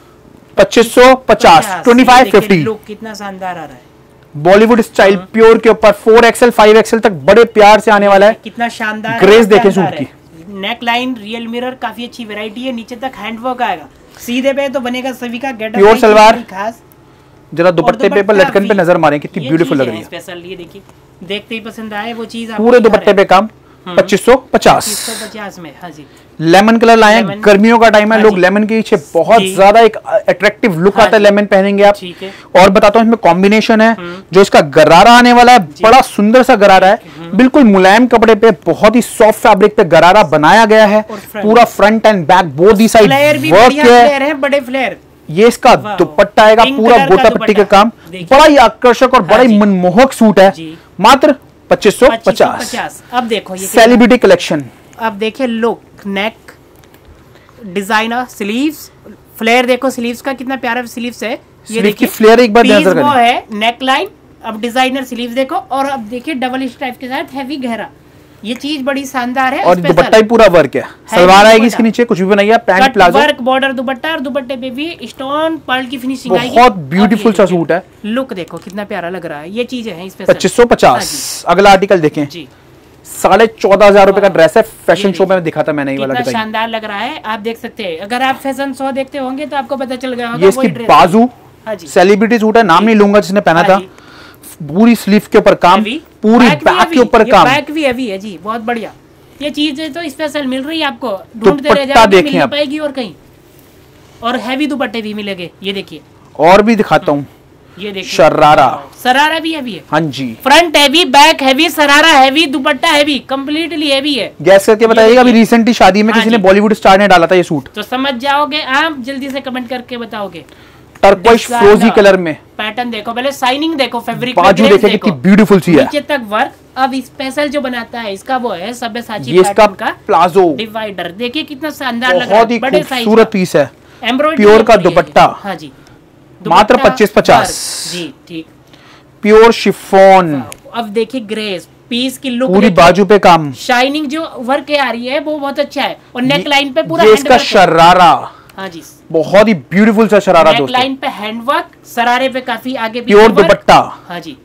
2550 2550
लुक कितना शानदार आ रहा है।
बॉलीवुड स्टाइल प्योर के ऊपर 4XL 5XL तक बड़े प्यार से आने वाला है।
कितना शानदार
ग्रेस देखें सूट की।
नेक लाइन रियल मिरर काफी अच्छी वैरायटी है, नीचे तक हैंडवर्क आएगा, सीधे पे तो बनेगा सभी का गेटअप।
प्योर सलवार, खास जरा दुपट्टे पे लटकन पे नजर मारें कितनी ब्यूटीफुल लग रही है।
स्पेशल ये देखिए, देखते ही पसंद आए वो चीज।
पूरे दुपट्टे पे काम 2550
में। हाँ जी,
लेमन कलर लाए हैं, गर्मियों का टाइम है, लोग लेमन के पीछे बहुत ज्यादा एक अट्रैक्टिव लुक आता है, लेमन पहनेंगे आप। और बताता हूँ इसमें कॉम्बिनेशन है, जो इसका गरारा आने वाला है बड़ा सुंदर सा गरारा है, बिल्कुल मुलायम कपड़े पे बहुत ही सॉफ्ट फैब्रिक पे गरारा बनाया गया है। पूरा front and back both the side work है, बड़े फ्लेयर। ये इसका दुपट्टा आएगा पूरा गोटा पट्टी का काम, बड़ा ही आकर्षक और बड़ा ही मनमोहक सूट है, मात्र 2550।
अब देखो ये
सेलिब्रिटी कलेक्शन,
अब देखिए look, neck designer, sleeves, flare देखो स्लीव्स का कितना प्यारा स्लीव्स है। ये देखिए
फ्लेयर एक बार नजर
वो है नेक लाइन, अब डिजाइनर स्लीव्स देखो, और अब देखिए डबल स्ट्राइप के साथ हैवी गहरा, ये चीज बड़ी शानदार है।
और दुपट्टा ही पूरा वर्क है, सलवार आएगी इसके नीचे, कुछ भी बनाइए, pant palazzo
work, border dupatta, और दुपट्टे पे भी स्टोन पर्ल की फिनिशिंग आएगी।
बहुत ब्यूटीफुल सा सूट है,
लुक देखो कितना प्यारा लग रहा है। ये चीज है
2550। अगला आर्टिकल देखें जी, 14,500 रुपए का ड्रेस है, फैशन शो में दिखा था मैंने ये वाला,
शानदार लग रहा है। आप देख सकते हैं, अगर आप फैशन शो देखते होंगे तो आपको पता चल गया होगा।
ये इसकी बाजू, सेलिब्रिटी सूट है, नाम नहीं लूंगा जिसने पहना था। पूरी स्लीव के ऊपर काम, पूरी बैक के ऊपर काम,
बैक भी हैवी है जी, बहुत बढ़िया। ये चीज तो स्पेशल मिल रही है आपको, ढूंढते रह जाओगे, मिल नहीं पाएगी और कहीं। और हैवी दुपट्टे भी मिलेंगे, ये देखिए।
और भी दिखाता हूँ,
ये देखिए
शरारा
भी हैवी है।
हाँ जी,
front heavy, back heavy, sharara heavy, dupatta heavy, completely heavy है।
गैस करके बताइएगा, अभी रिसेंटली शादी में किसी ने बॉलीवुड स्टार ने डाला था ये सूट,
तो समझ जाओगे आप, जल्दी से कमेंट करके बताओगे।
टर्कोइश फ्रोजी कलर में
पैटर्न देखो, पहले शाइनिंग देखो, फैब्रिक
बाजू देखो कितनी ब्यूटीफुल सी है,
नीचे तक वर्क। अब स्पेशल जो बनाता है इसका वो है सब्यसाची
पैटर्न का प्लाजो
डिवाइडर, देखिए कितना शानदार लग रहा है,
बड़े खूबसूरत पीस है, प्योर का दुपट्टा।
हाँ जी,
मात्र 2550
जी, ठीक,
प्योर शिफॉन।
अब देखिए ग्रेस पीस की लुक,
पूरी बाजू पे काम,
शाइनिंग जो वर्क आ रही है वो बहुत अच्छा है, और नेक लाइन पे पूरा
इसका शरारा,
हाँ जी,
बहुत ही ब्यूटीफुल सा शरारा दोस्तों।
नेक लाइन पे हैंडवर्क, शरारे पे काफी आगे
प्योर दुपट्टा।
हाँ जी,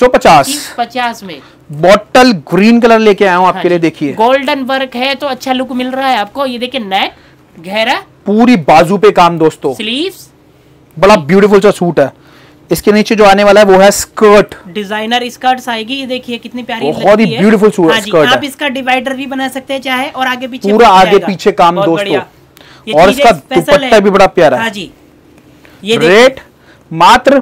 2550
में।
बॉटल ग्रीन कलर लेके आया हूँ आपके लिए, देखिए
गोल्डन वर्क है तो अच्छा लुक मिल रहा है आपको। ये देखिए नेक गहरा,
पूरी बाजू पे काम दोस्तों,
स्लीव्स,
बड़ा ब्यूटीफुल सा सूट है। इसके नीचे जो आने वाला है वो है स्कर्ट,
डिजाइनर स्कर्ट आएगी, ये देखिए कितनी प्यारी,
बहुत ही ब्यूटीफुल स्कर्ट।
आप इसका डिवाइडर भी बना सकते हैं चाहे, और आगे पीछे
पूरा आगे पीछे काम दोस्तों, और इसका दुपट्टा भी बड़ा प्यारा है।
ये
रेट मात्र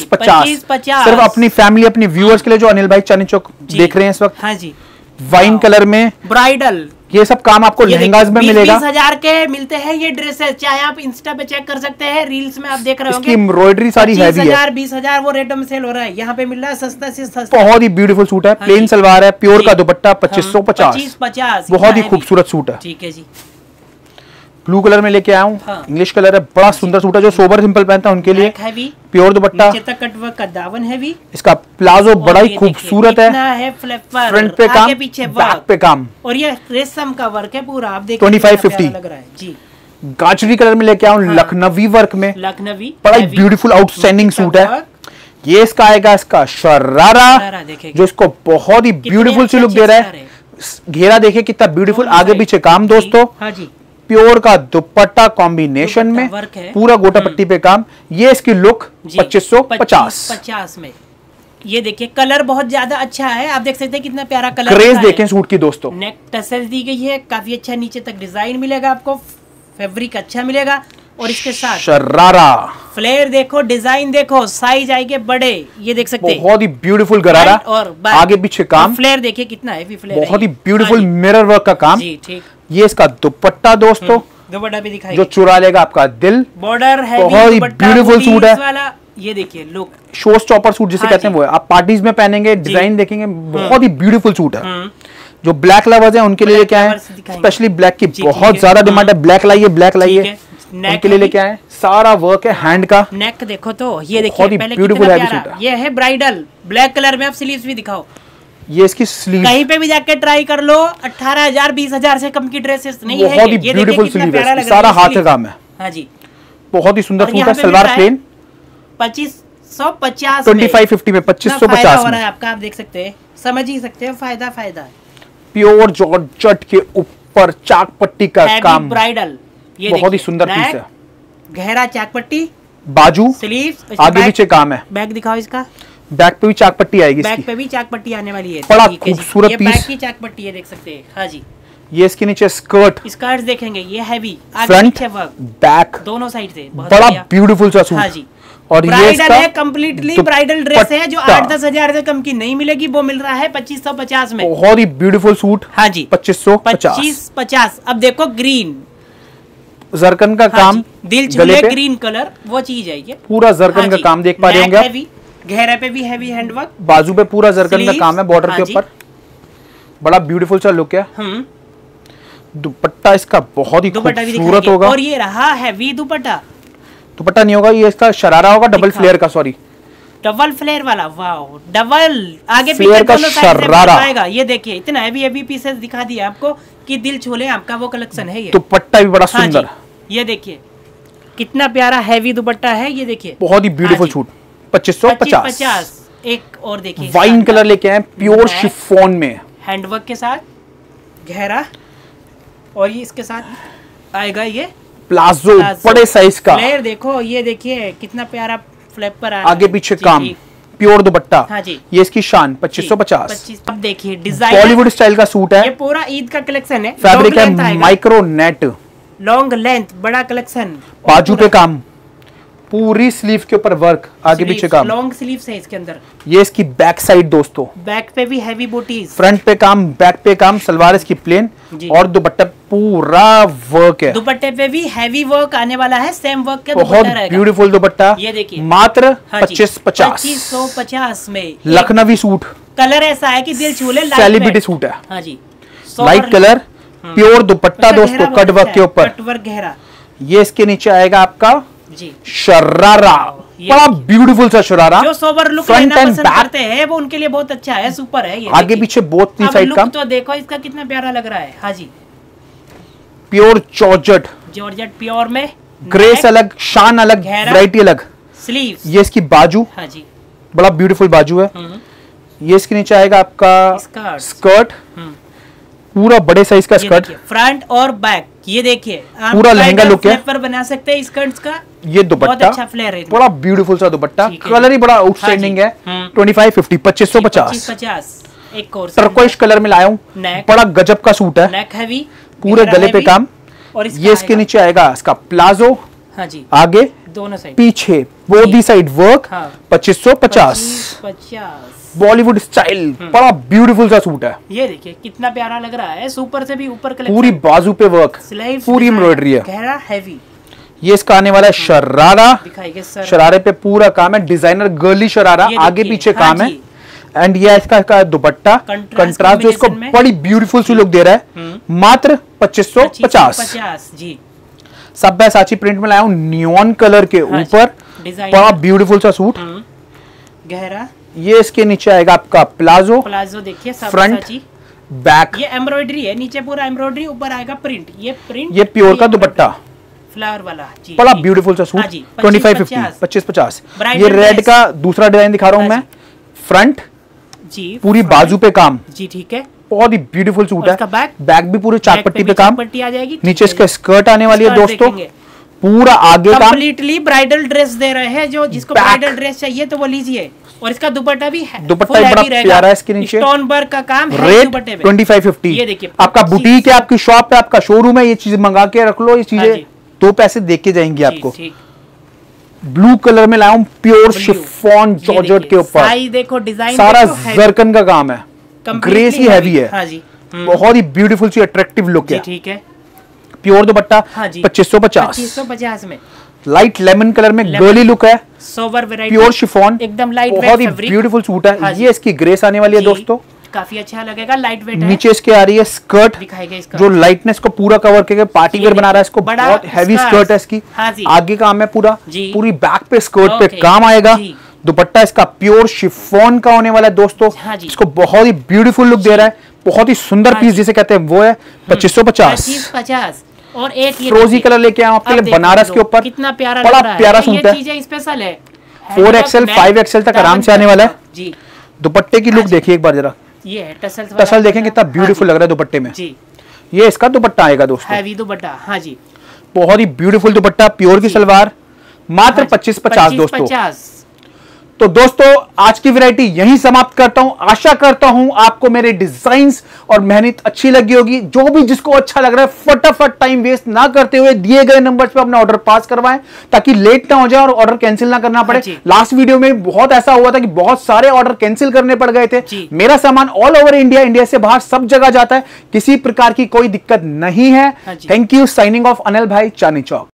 2550। सिर्फ अपनी फैमिली, अपनी व्यूअर्स के लिए जो अनिल भाई चांदनी चौक देख रहे हैं इस वक्त।
हाँ जी,
वाइन कलर में
ब्राइडल
ये सब काम आपको लहंगाज में मिलेगा।
20,000 के मिलते हैं ये ड्रेसेस, चाहे आप इंस्टा पे चेक कर सकते हैं, रील्स में आप देख रहे होंगे।
इसकी एम्ब्रॉयडरी सारी हैवी है।
20,000 वो रेटों में सेल हो रहा है, यहाँ पे मिल रहा है सस्ता से सस्ता।
बहुत ही ब्यूटीफुल सूट है, प्लेन सलवार है, प्योर का दुपट्टा, 2550। बहुत ही खूबसूरत सूट है।
ठीक है जी।
ब्लू कलर में लेके आया हूँ, इंग्लिश कलर है, बड़ा सुंदर सूट है। जो सोबर सिंपल पहनता है उनके लिए प्योर दुपट्टा,
कटवर्क का दामन हैवी।
इसका प्लाजो बड़ा ही खूबसूरत है, फ्रंट पे काम,
पीछे
बैक पे काम,
और ये रेशम का वर्क है पूरा। आप देखिए
2550
लग रहा है जी।
गाजरी कलर में लेके आया हूँ, लखनवी वर्क में,
लखनवी
बड़ा ब्यूटीफुल आउटस्टैंडिंग सूट है। ये इसका आएगा इसका शरारा, जो इसको बहुत ही ब्यूटीफुल सी लुक दे रहा है। घेरा देखिए कितना ब्यूटीफुल, आगे पीछे काम दोस्तों, प्योर का दुपट्टा कॉम्बिनेशन में, पूरा गोटा पट्टी पे काम। ये इसकी लुक 2550
में। ये देखिए कलर बहुत ज्यादा अच्छा है, आप देख सकते हैं कितना प्यारा कलर।
क्रेज देखें सूट की दोस्तों।
नेक टसल्स दी गई है, काफी अच्छा नीचे तक डिजाइन मिलेगा आपको, फैब्रिक अच्छा मिलेगा। और इसके साथ
शरारा,
फ्लेयर देखो, डिजाइन देखो, साइज आएंगे बड़े, ये देख सकते हैं।
बहुत ही ब्यूटीफुल गरारा और आगे पीछे काम।
फ्लेयर देखिए कितना है, फ्लेयर
बहुत ही ब्यूटीफुल मिरर वर्क का काम।
जी ठीक।
ये इसका दुपट्टा दोस्तों,
दुपट्टा भी दिखाई,
जो चुरा लेगा आपका दिल।
बॉर्डर है,
बहुत ही ब्यूटीफुल सूट है
वाला। ये देखिए लुक,
शो स्टॉपर सूट जिसे कहते हैं वो है। आप पार्टीज में पहनेंगे, डिजाइन देखेंगे, बहुत ही ब्यूटीफुल सूट है। जो ब्लैक लवर्स हैं उनके लिए लेके आए, स्पेशली ब्लैक की बहुत ज्यादा डिमांड है। ब्लैक लाइए, ब्लैक लाइए, उनके लिए लेके आए। सारा वर्क है हैंड का।
नेक देखो तो, ये देखिए
ब्यूटीफुल हैवी सूट है।
ये है ब्राइडल ब्लैक कलर में। आप स्लीव्स भी दिखाओ,
ये इसकी स्लीव
कहीं पे भी जाके ट्राई कर लो। 18,000 20,000 से कम की ड्रेसेस नहीं है।
बहुत ही ब्यूटीफुल स्लीव है, सारा हाथ का काम है।
हाँ जी,
बहुत ही सुंदर सूट है। सलवार प्लेन
2550
2550 में 2550
हो रहा है आपका। आप देख सकते हैं, समझ ही सकते हैं, फायदा
प्योर जॉर्जेट के ऊपर चाक पट्टी का काम,
ब्राइडल। ये
बहुत ही सुंदर पीस है।
गहरा चाक पट्टी,
बाजू,
स्लीव्स,
आगे पीछे काम है।
बैक दिखाओ इसका,
बैक पे भी चाक पट्टी आएगी।
बैक पे भी चाक पट्टी आने वाली है।
बड़ा खूबसूरत पीस,
बैक की चाक पट्टी है, देख सकते हैं। हाँ जी।
ये इसके नीचे स्कर्ट
देखेंगे, ये हैवी,
फ्रंट बैक
दोनों साइड से,
बड़ा ब्यूटीफुल सा सूट।
हाँ जी।
और ये इसका
है, कंप्लीटली ब्राइडल ड्रेस है, जो 8-10 हजार से कम की नहीं मिलेगी। वो मिल रहा है 2550 में।
बहुत ही ब्यूटीफुल सूट।
हाँ जी,
2550।
अब देखो ग्रीन
जरकन का काम,
दिल छूले ग्रीन कलर, वो चीज है ये।
पूरा जरकन का काम देख पा रहे होंगे आप।
गहरे पे भी हैवी हैंडवर्क,
बाजू पे पूरा जरकन का काम है, बॉर्डर के ऊपर। बड़ा ब्यूटीफुल सा लुक है। दुपट्टा इसका बहुत ही खूबसूरत होगा।
और ये रहा हैवी दुपट्टा।
दुपट्टा नहीं होगा, ये इसका शरारा होगा, डबल फ्लेयर का, सॉरी
डबल फ्लेयर वाला। वाओ, डबल आगे
पीछे दोनों साइड से
आएगा। ये देखिए इतना हैवी पीसेस दिखा दिया आपको कि दिल छोले आपका वो कलेक्शन है। ये
दुपट्टा भी बड़ा सुंदर।
ये देखिए कितना प्यारा हैवी दुपट्टा है। ये देखिए
बहुत ही ब्यूटीफुल सूट, 2550।
एक और देखिए
वाइन कलर लेके आए, प्योर शिफॉन में,
हैंडवर्क के साथ गहरा। और ये इसके साथ आएगा ये
प्लाजो बड़े साइज का।
फ्लेयर देखो, ये देखिए कितना प्यारा फ्लेपर आ रहा है।
आगे पीछे काम, प्योर दुपट्टा।
हाँ जी।
ये इसकी शान 2550।
अब देखिए डिजाइन,
बॉलीवुड स्टाइल का सूट है।
ये पूरा ईद का कलेक्शन है।
फैब्रिक है माइक्रो नेट,
लॉन्ग लेंथ, बड़ा कलेक्शन।
बाजू पे काम, पूरी स्लीव के ऊपर वर्क, आगे पीछे काम,
लॉन्ग स्लीव्स है इसके अंदर।
ये इसकी बैक साइड दोस्तों,
बैक पे भी हैवी बूटीज,
फ्रंट पे काम, बैक पे काम। सलवार इसकी प्लेन और दुपट्टा पूरा वर्क है।
दुपट्टे पे भी हैवी वर्क आने वाला है, सेम वर्क के
बहुत ब्यूटीफुल दुपट्टा।
ये देखिए
मात्र
2550 में
लखनवी सूट।
कलर ऐसा है कि दिल छूले,
सेलिब्रिटी सूट है।
हाँ जी,
लाइट कलर, प्योर दुपट्टा दोस्तों, कट वर्क के ऊपर।
गहरा।
ये इसके नीचे आएगा आपका
जी
शरारा, बड़ा ब्यूटीफुल सा शरारा।
जो सोबर लुक लेना पसंद करते हैं वो उनके लिए बहुत अच्छा है, सुपर है ये।
आगे पीछे बोथ साइड का
तो देखो इसका कितना प्यारा लग रहा है। हाँ जी,
प्योर जॉर्जेट
प्योर में,
ग्रेस अलग, शान अलग, वैरायटी अलग।
स्लीव्स,
ये इसकी बाजू।
हाँ जी,
बड़ा ब्यूटीफुल बाजू है। ये इसके नीचे आएगा आपका स्कर्ट, पूरा बड़े साइज का स्कर्ट,
फ्रंट और बैक। ये देखिए
पूरा लहंगा लुक है,
पर बना सकते हैं स्कर्ट्स का।
ये दुपट्टा
अच्छा फ्लेयर है,
बड़ा ब्यूटीफुल सा दुपट्टा, कलर ही बड़ा आउटस्टैंडिंग है। 2550 2550।
एक और
टर्कोइश कलर में लाया हूँ, बड़ा गजब का सूट है।
नेक हैवी,
पूरे गले पे काम।
और
ये इसके नीचे आएगा इसका प्लाजो,
हाँ जी,
आगे
दोनों साइड
पीछे both the side work. 2550 Bollywood style, बड़ा ब्यूटीफुल सा सूट है।
ये देखिए कितना प्यारा लग रहा है, ऊपर से भी ऊपर कलेक्शन,
पूरी बाजू पे वर्क, पूरी एम्ब्रॉयडरी है,
गहरा हैवी।
ये इसका आने वाला है शरारा, शरारे पे पूरा काम है, डिजाइनर गर्ली शरारा, आगे पीछे काम है। एंड ये इसका दुपट्टा कंट्रास्ट जो इसको बड़ी ब्यूटीफुल सी लुक दे रहा है, मात्र 2550
जी।
सब्यासाची प्रिंट में लाया हूँ नियॉन कलर के ऊपर, बड़ा ब्यूटीफुल सा सूट,
गहरा।
ये इसके नीचे आएगा आपका प्लाजो,
देखिए
फ्रंट बैक,
ये एम्ब्रॉयडरी है, नीचे पूरा एम्ब्रॉयडरी, ऊपर आएगा प्रिंट, ये
प्योर का दुपट्टा,
फ्लावर वाला जी,
बड़ा ब्यूटीफुल सा सूट। 2550 ये रेड का दूसरा डिजाइन दिखा रहा हूँ मैं, फ्रंट
जी,
पूरी बाजू पे काम
जी, ठीक है,
बहुत ही ब्यूटीफुल सूट है। बैक भी पूरी चाक पट्टी पे काम,
पट्टी आ जाएगी,
नीचे इसका स्कर्ट आने वाली है दोस्तों, पूरा आगे काम,
कंप्लीटली ब्राइडल ड्रेस दे रहे हैं, जो जिसको ब्राइडल ड्रेस चाहिए तो वो लीजिए। और इसका दुपट्टा भी है,
दुपट्टा बड़ा प्यारा है, इसके नीचे
स्टोन वर्क का काम है,
रेट
दुपट्टे पे
2550।
ये देखिए
आपका बुटीक है, आपकी शॉप है, आपका शोरूम है, ये चीज मंगा के रख लो, ये चीजें 2 पैसे देख के जाएंगी आपको। ब्लू कलर में लाया हूं, प्योर शिफॉन जॉर्जेट के ऊपर,
देखो डिजाइन
सारा जरकन का काम है, ग्रेस ही हैवी है, बहुत ही ब्यूटीफुल सी अट्रैक्टिव लुक है,
ठीक है।
प्योर दुपट्टा 2550
में,
लाइट लेमन कलर में गर्ली लुक है,
सोवर वैरायटी,
प्योर शिफॉन,
एकदम लाइट,
बहुत ही ब्यूटीफुल सूट है। ये इसकी ग्रेस आने वाली है दोस्तों,
काफी अच्छा लगेगा, लाइट वेट है।
नीचे इसके आ रही है स्कर्ट, जो लाइटनेस को पूरा कवर करके पार्टी वेयर बना रहा है इसको, बहुत हैवी स्कर्ट है इसकी, आगे काम है पूरा, पूरी बैक पे स्कर्ट पे काम आएगा। दुपट्टा इसका प्योर शिफॉन का होने वाला है दोस्तों, इसको बहुत ही ब्यूटीफुल लुक दे रहा है, बहुत ही सुंदर पीस जिसे कहते हैं वो है 2550।
और एक
फ्रोजी कलर लेके आया आपके लिए बनारस के ऊपर,
कितना प्यारा,
बड़ा प्यारा सूट है,
चीजें स्पेशल है,
4XL 5XL तक आराम से आने वाला है
जी।
दुपट्टे की लुक देखिए एक बार जरा,
ये है
टसल देखें कितना ब्यूटीफुल लग रहा है दुपट्टे में
जी।
ये इसका दुपट्टा आएगा दोस्तों,
हैवी दुपट्टा, हाँ जी,
बहुत ही ब्यूटीफुल दुपट्टा, प्योर की सलवार, मात्र 2550 दोस्तों। तो दोस्तों आज की वैरायटी यहीं समाप्त करता हूं, आशा करता हूं आपको मेरे डिजाइन्स और मेहनत अच्छी लगी होगी। जो भी जिसको अच्छा लग रहा है फटाफट टाइम वेस्ट ना करते हुए दिए गए नंबर्स पे अपना ऑर्डर पास करवाएं, ताकि लेट ना हो जाए और ऑर्डर कैंसिल ना करना पड़े। लास्ट वीडियो में बहुत ऐसा हुआ था कि बहुत सारे ऑर्डर कैंसिल करने पड़ गए थे। मेरा सामान ऑल ओवर इंडिया, इंडिया से बाहर सब जगह जाता है, किसी प्रकार की कोई दिक्कत नहीं है। Thank you. Signing off Anil भाई, चांदनी चौक।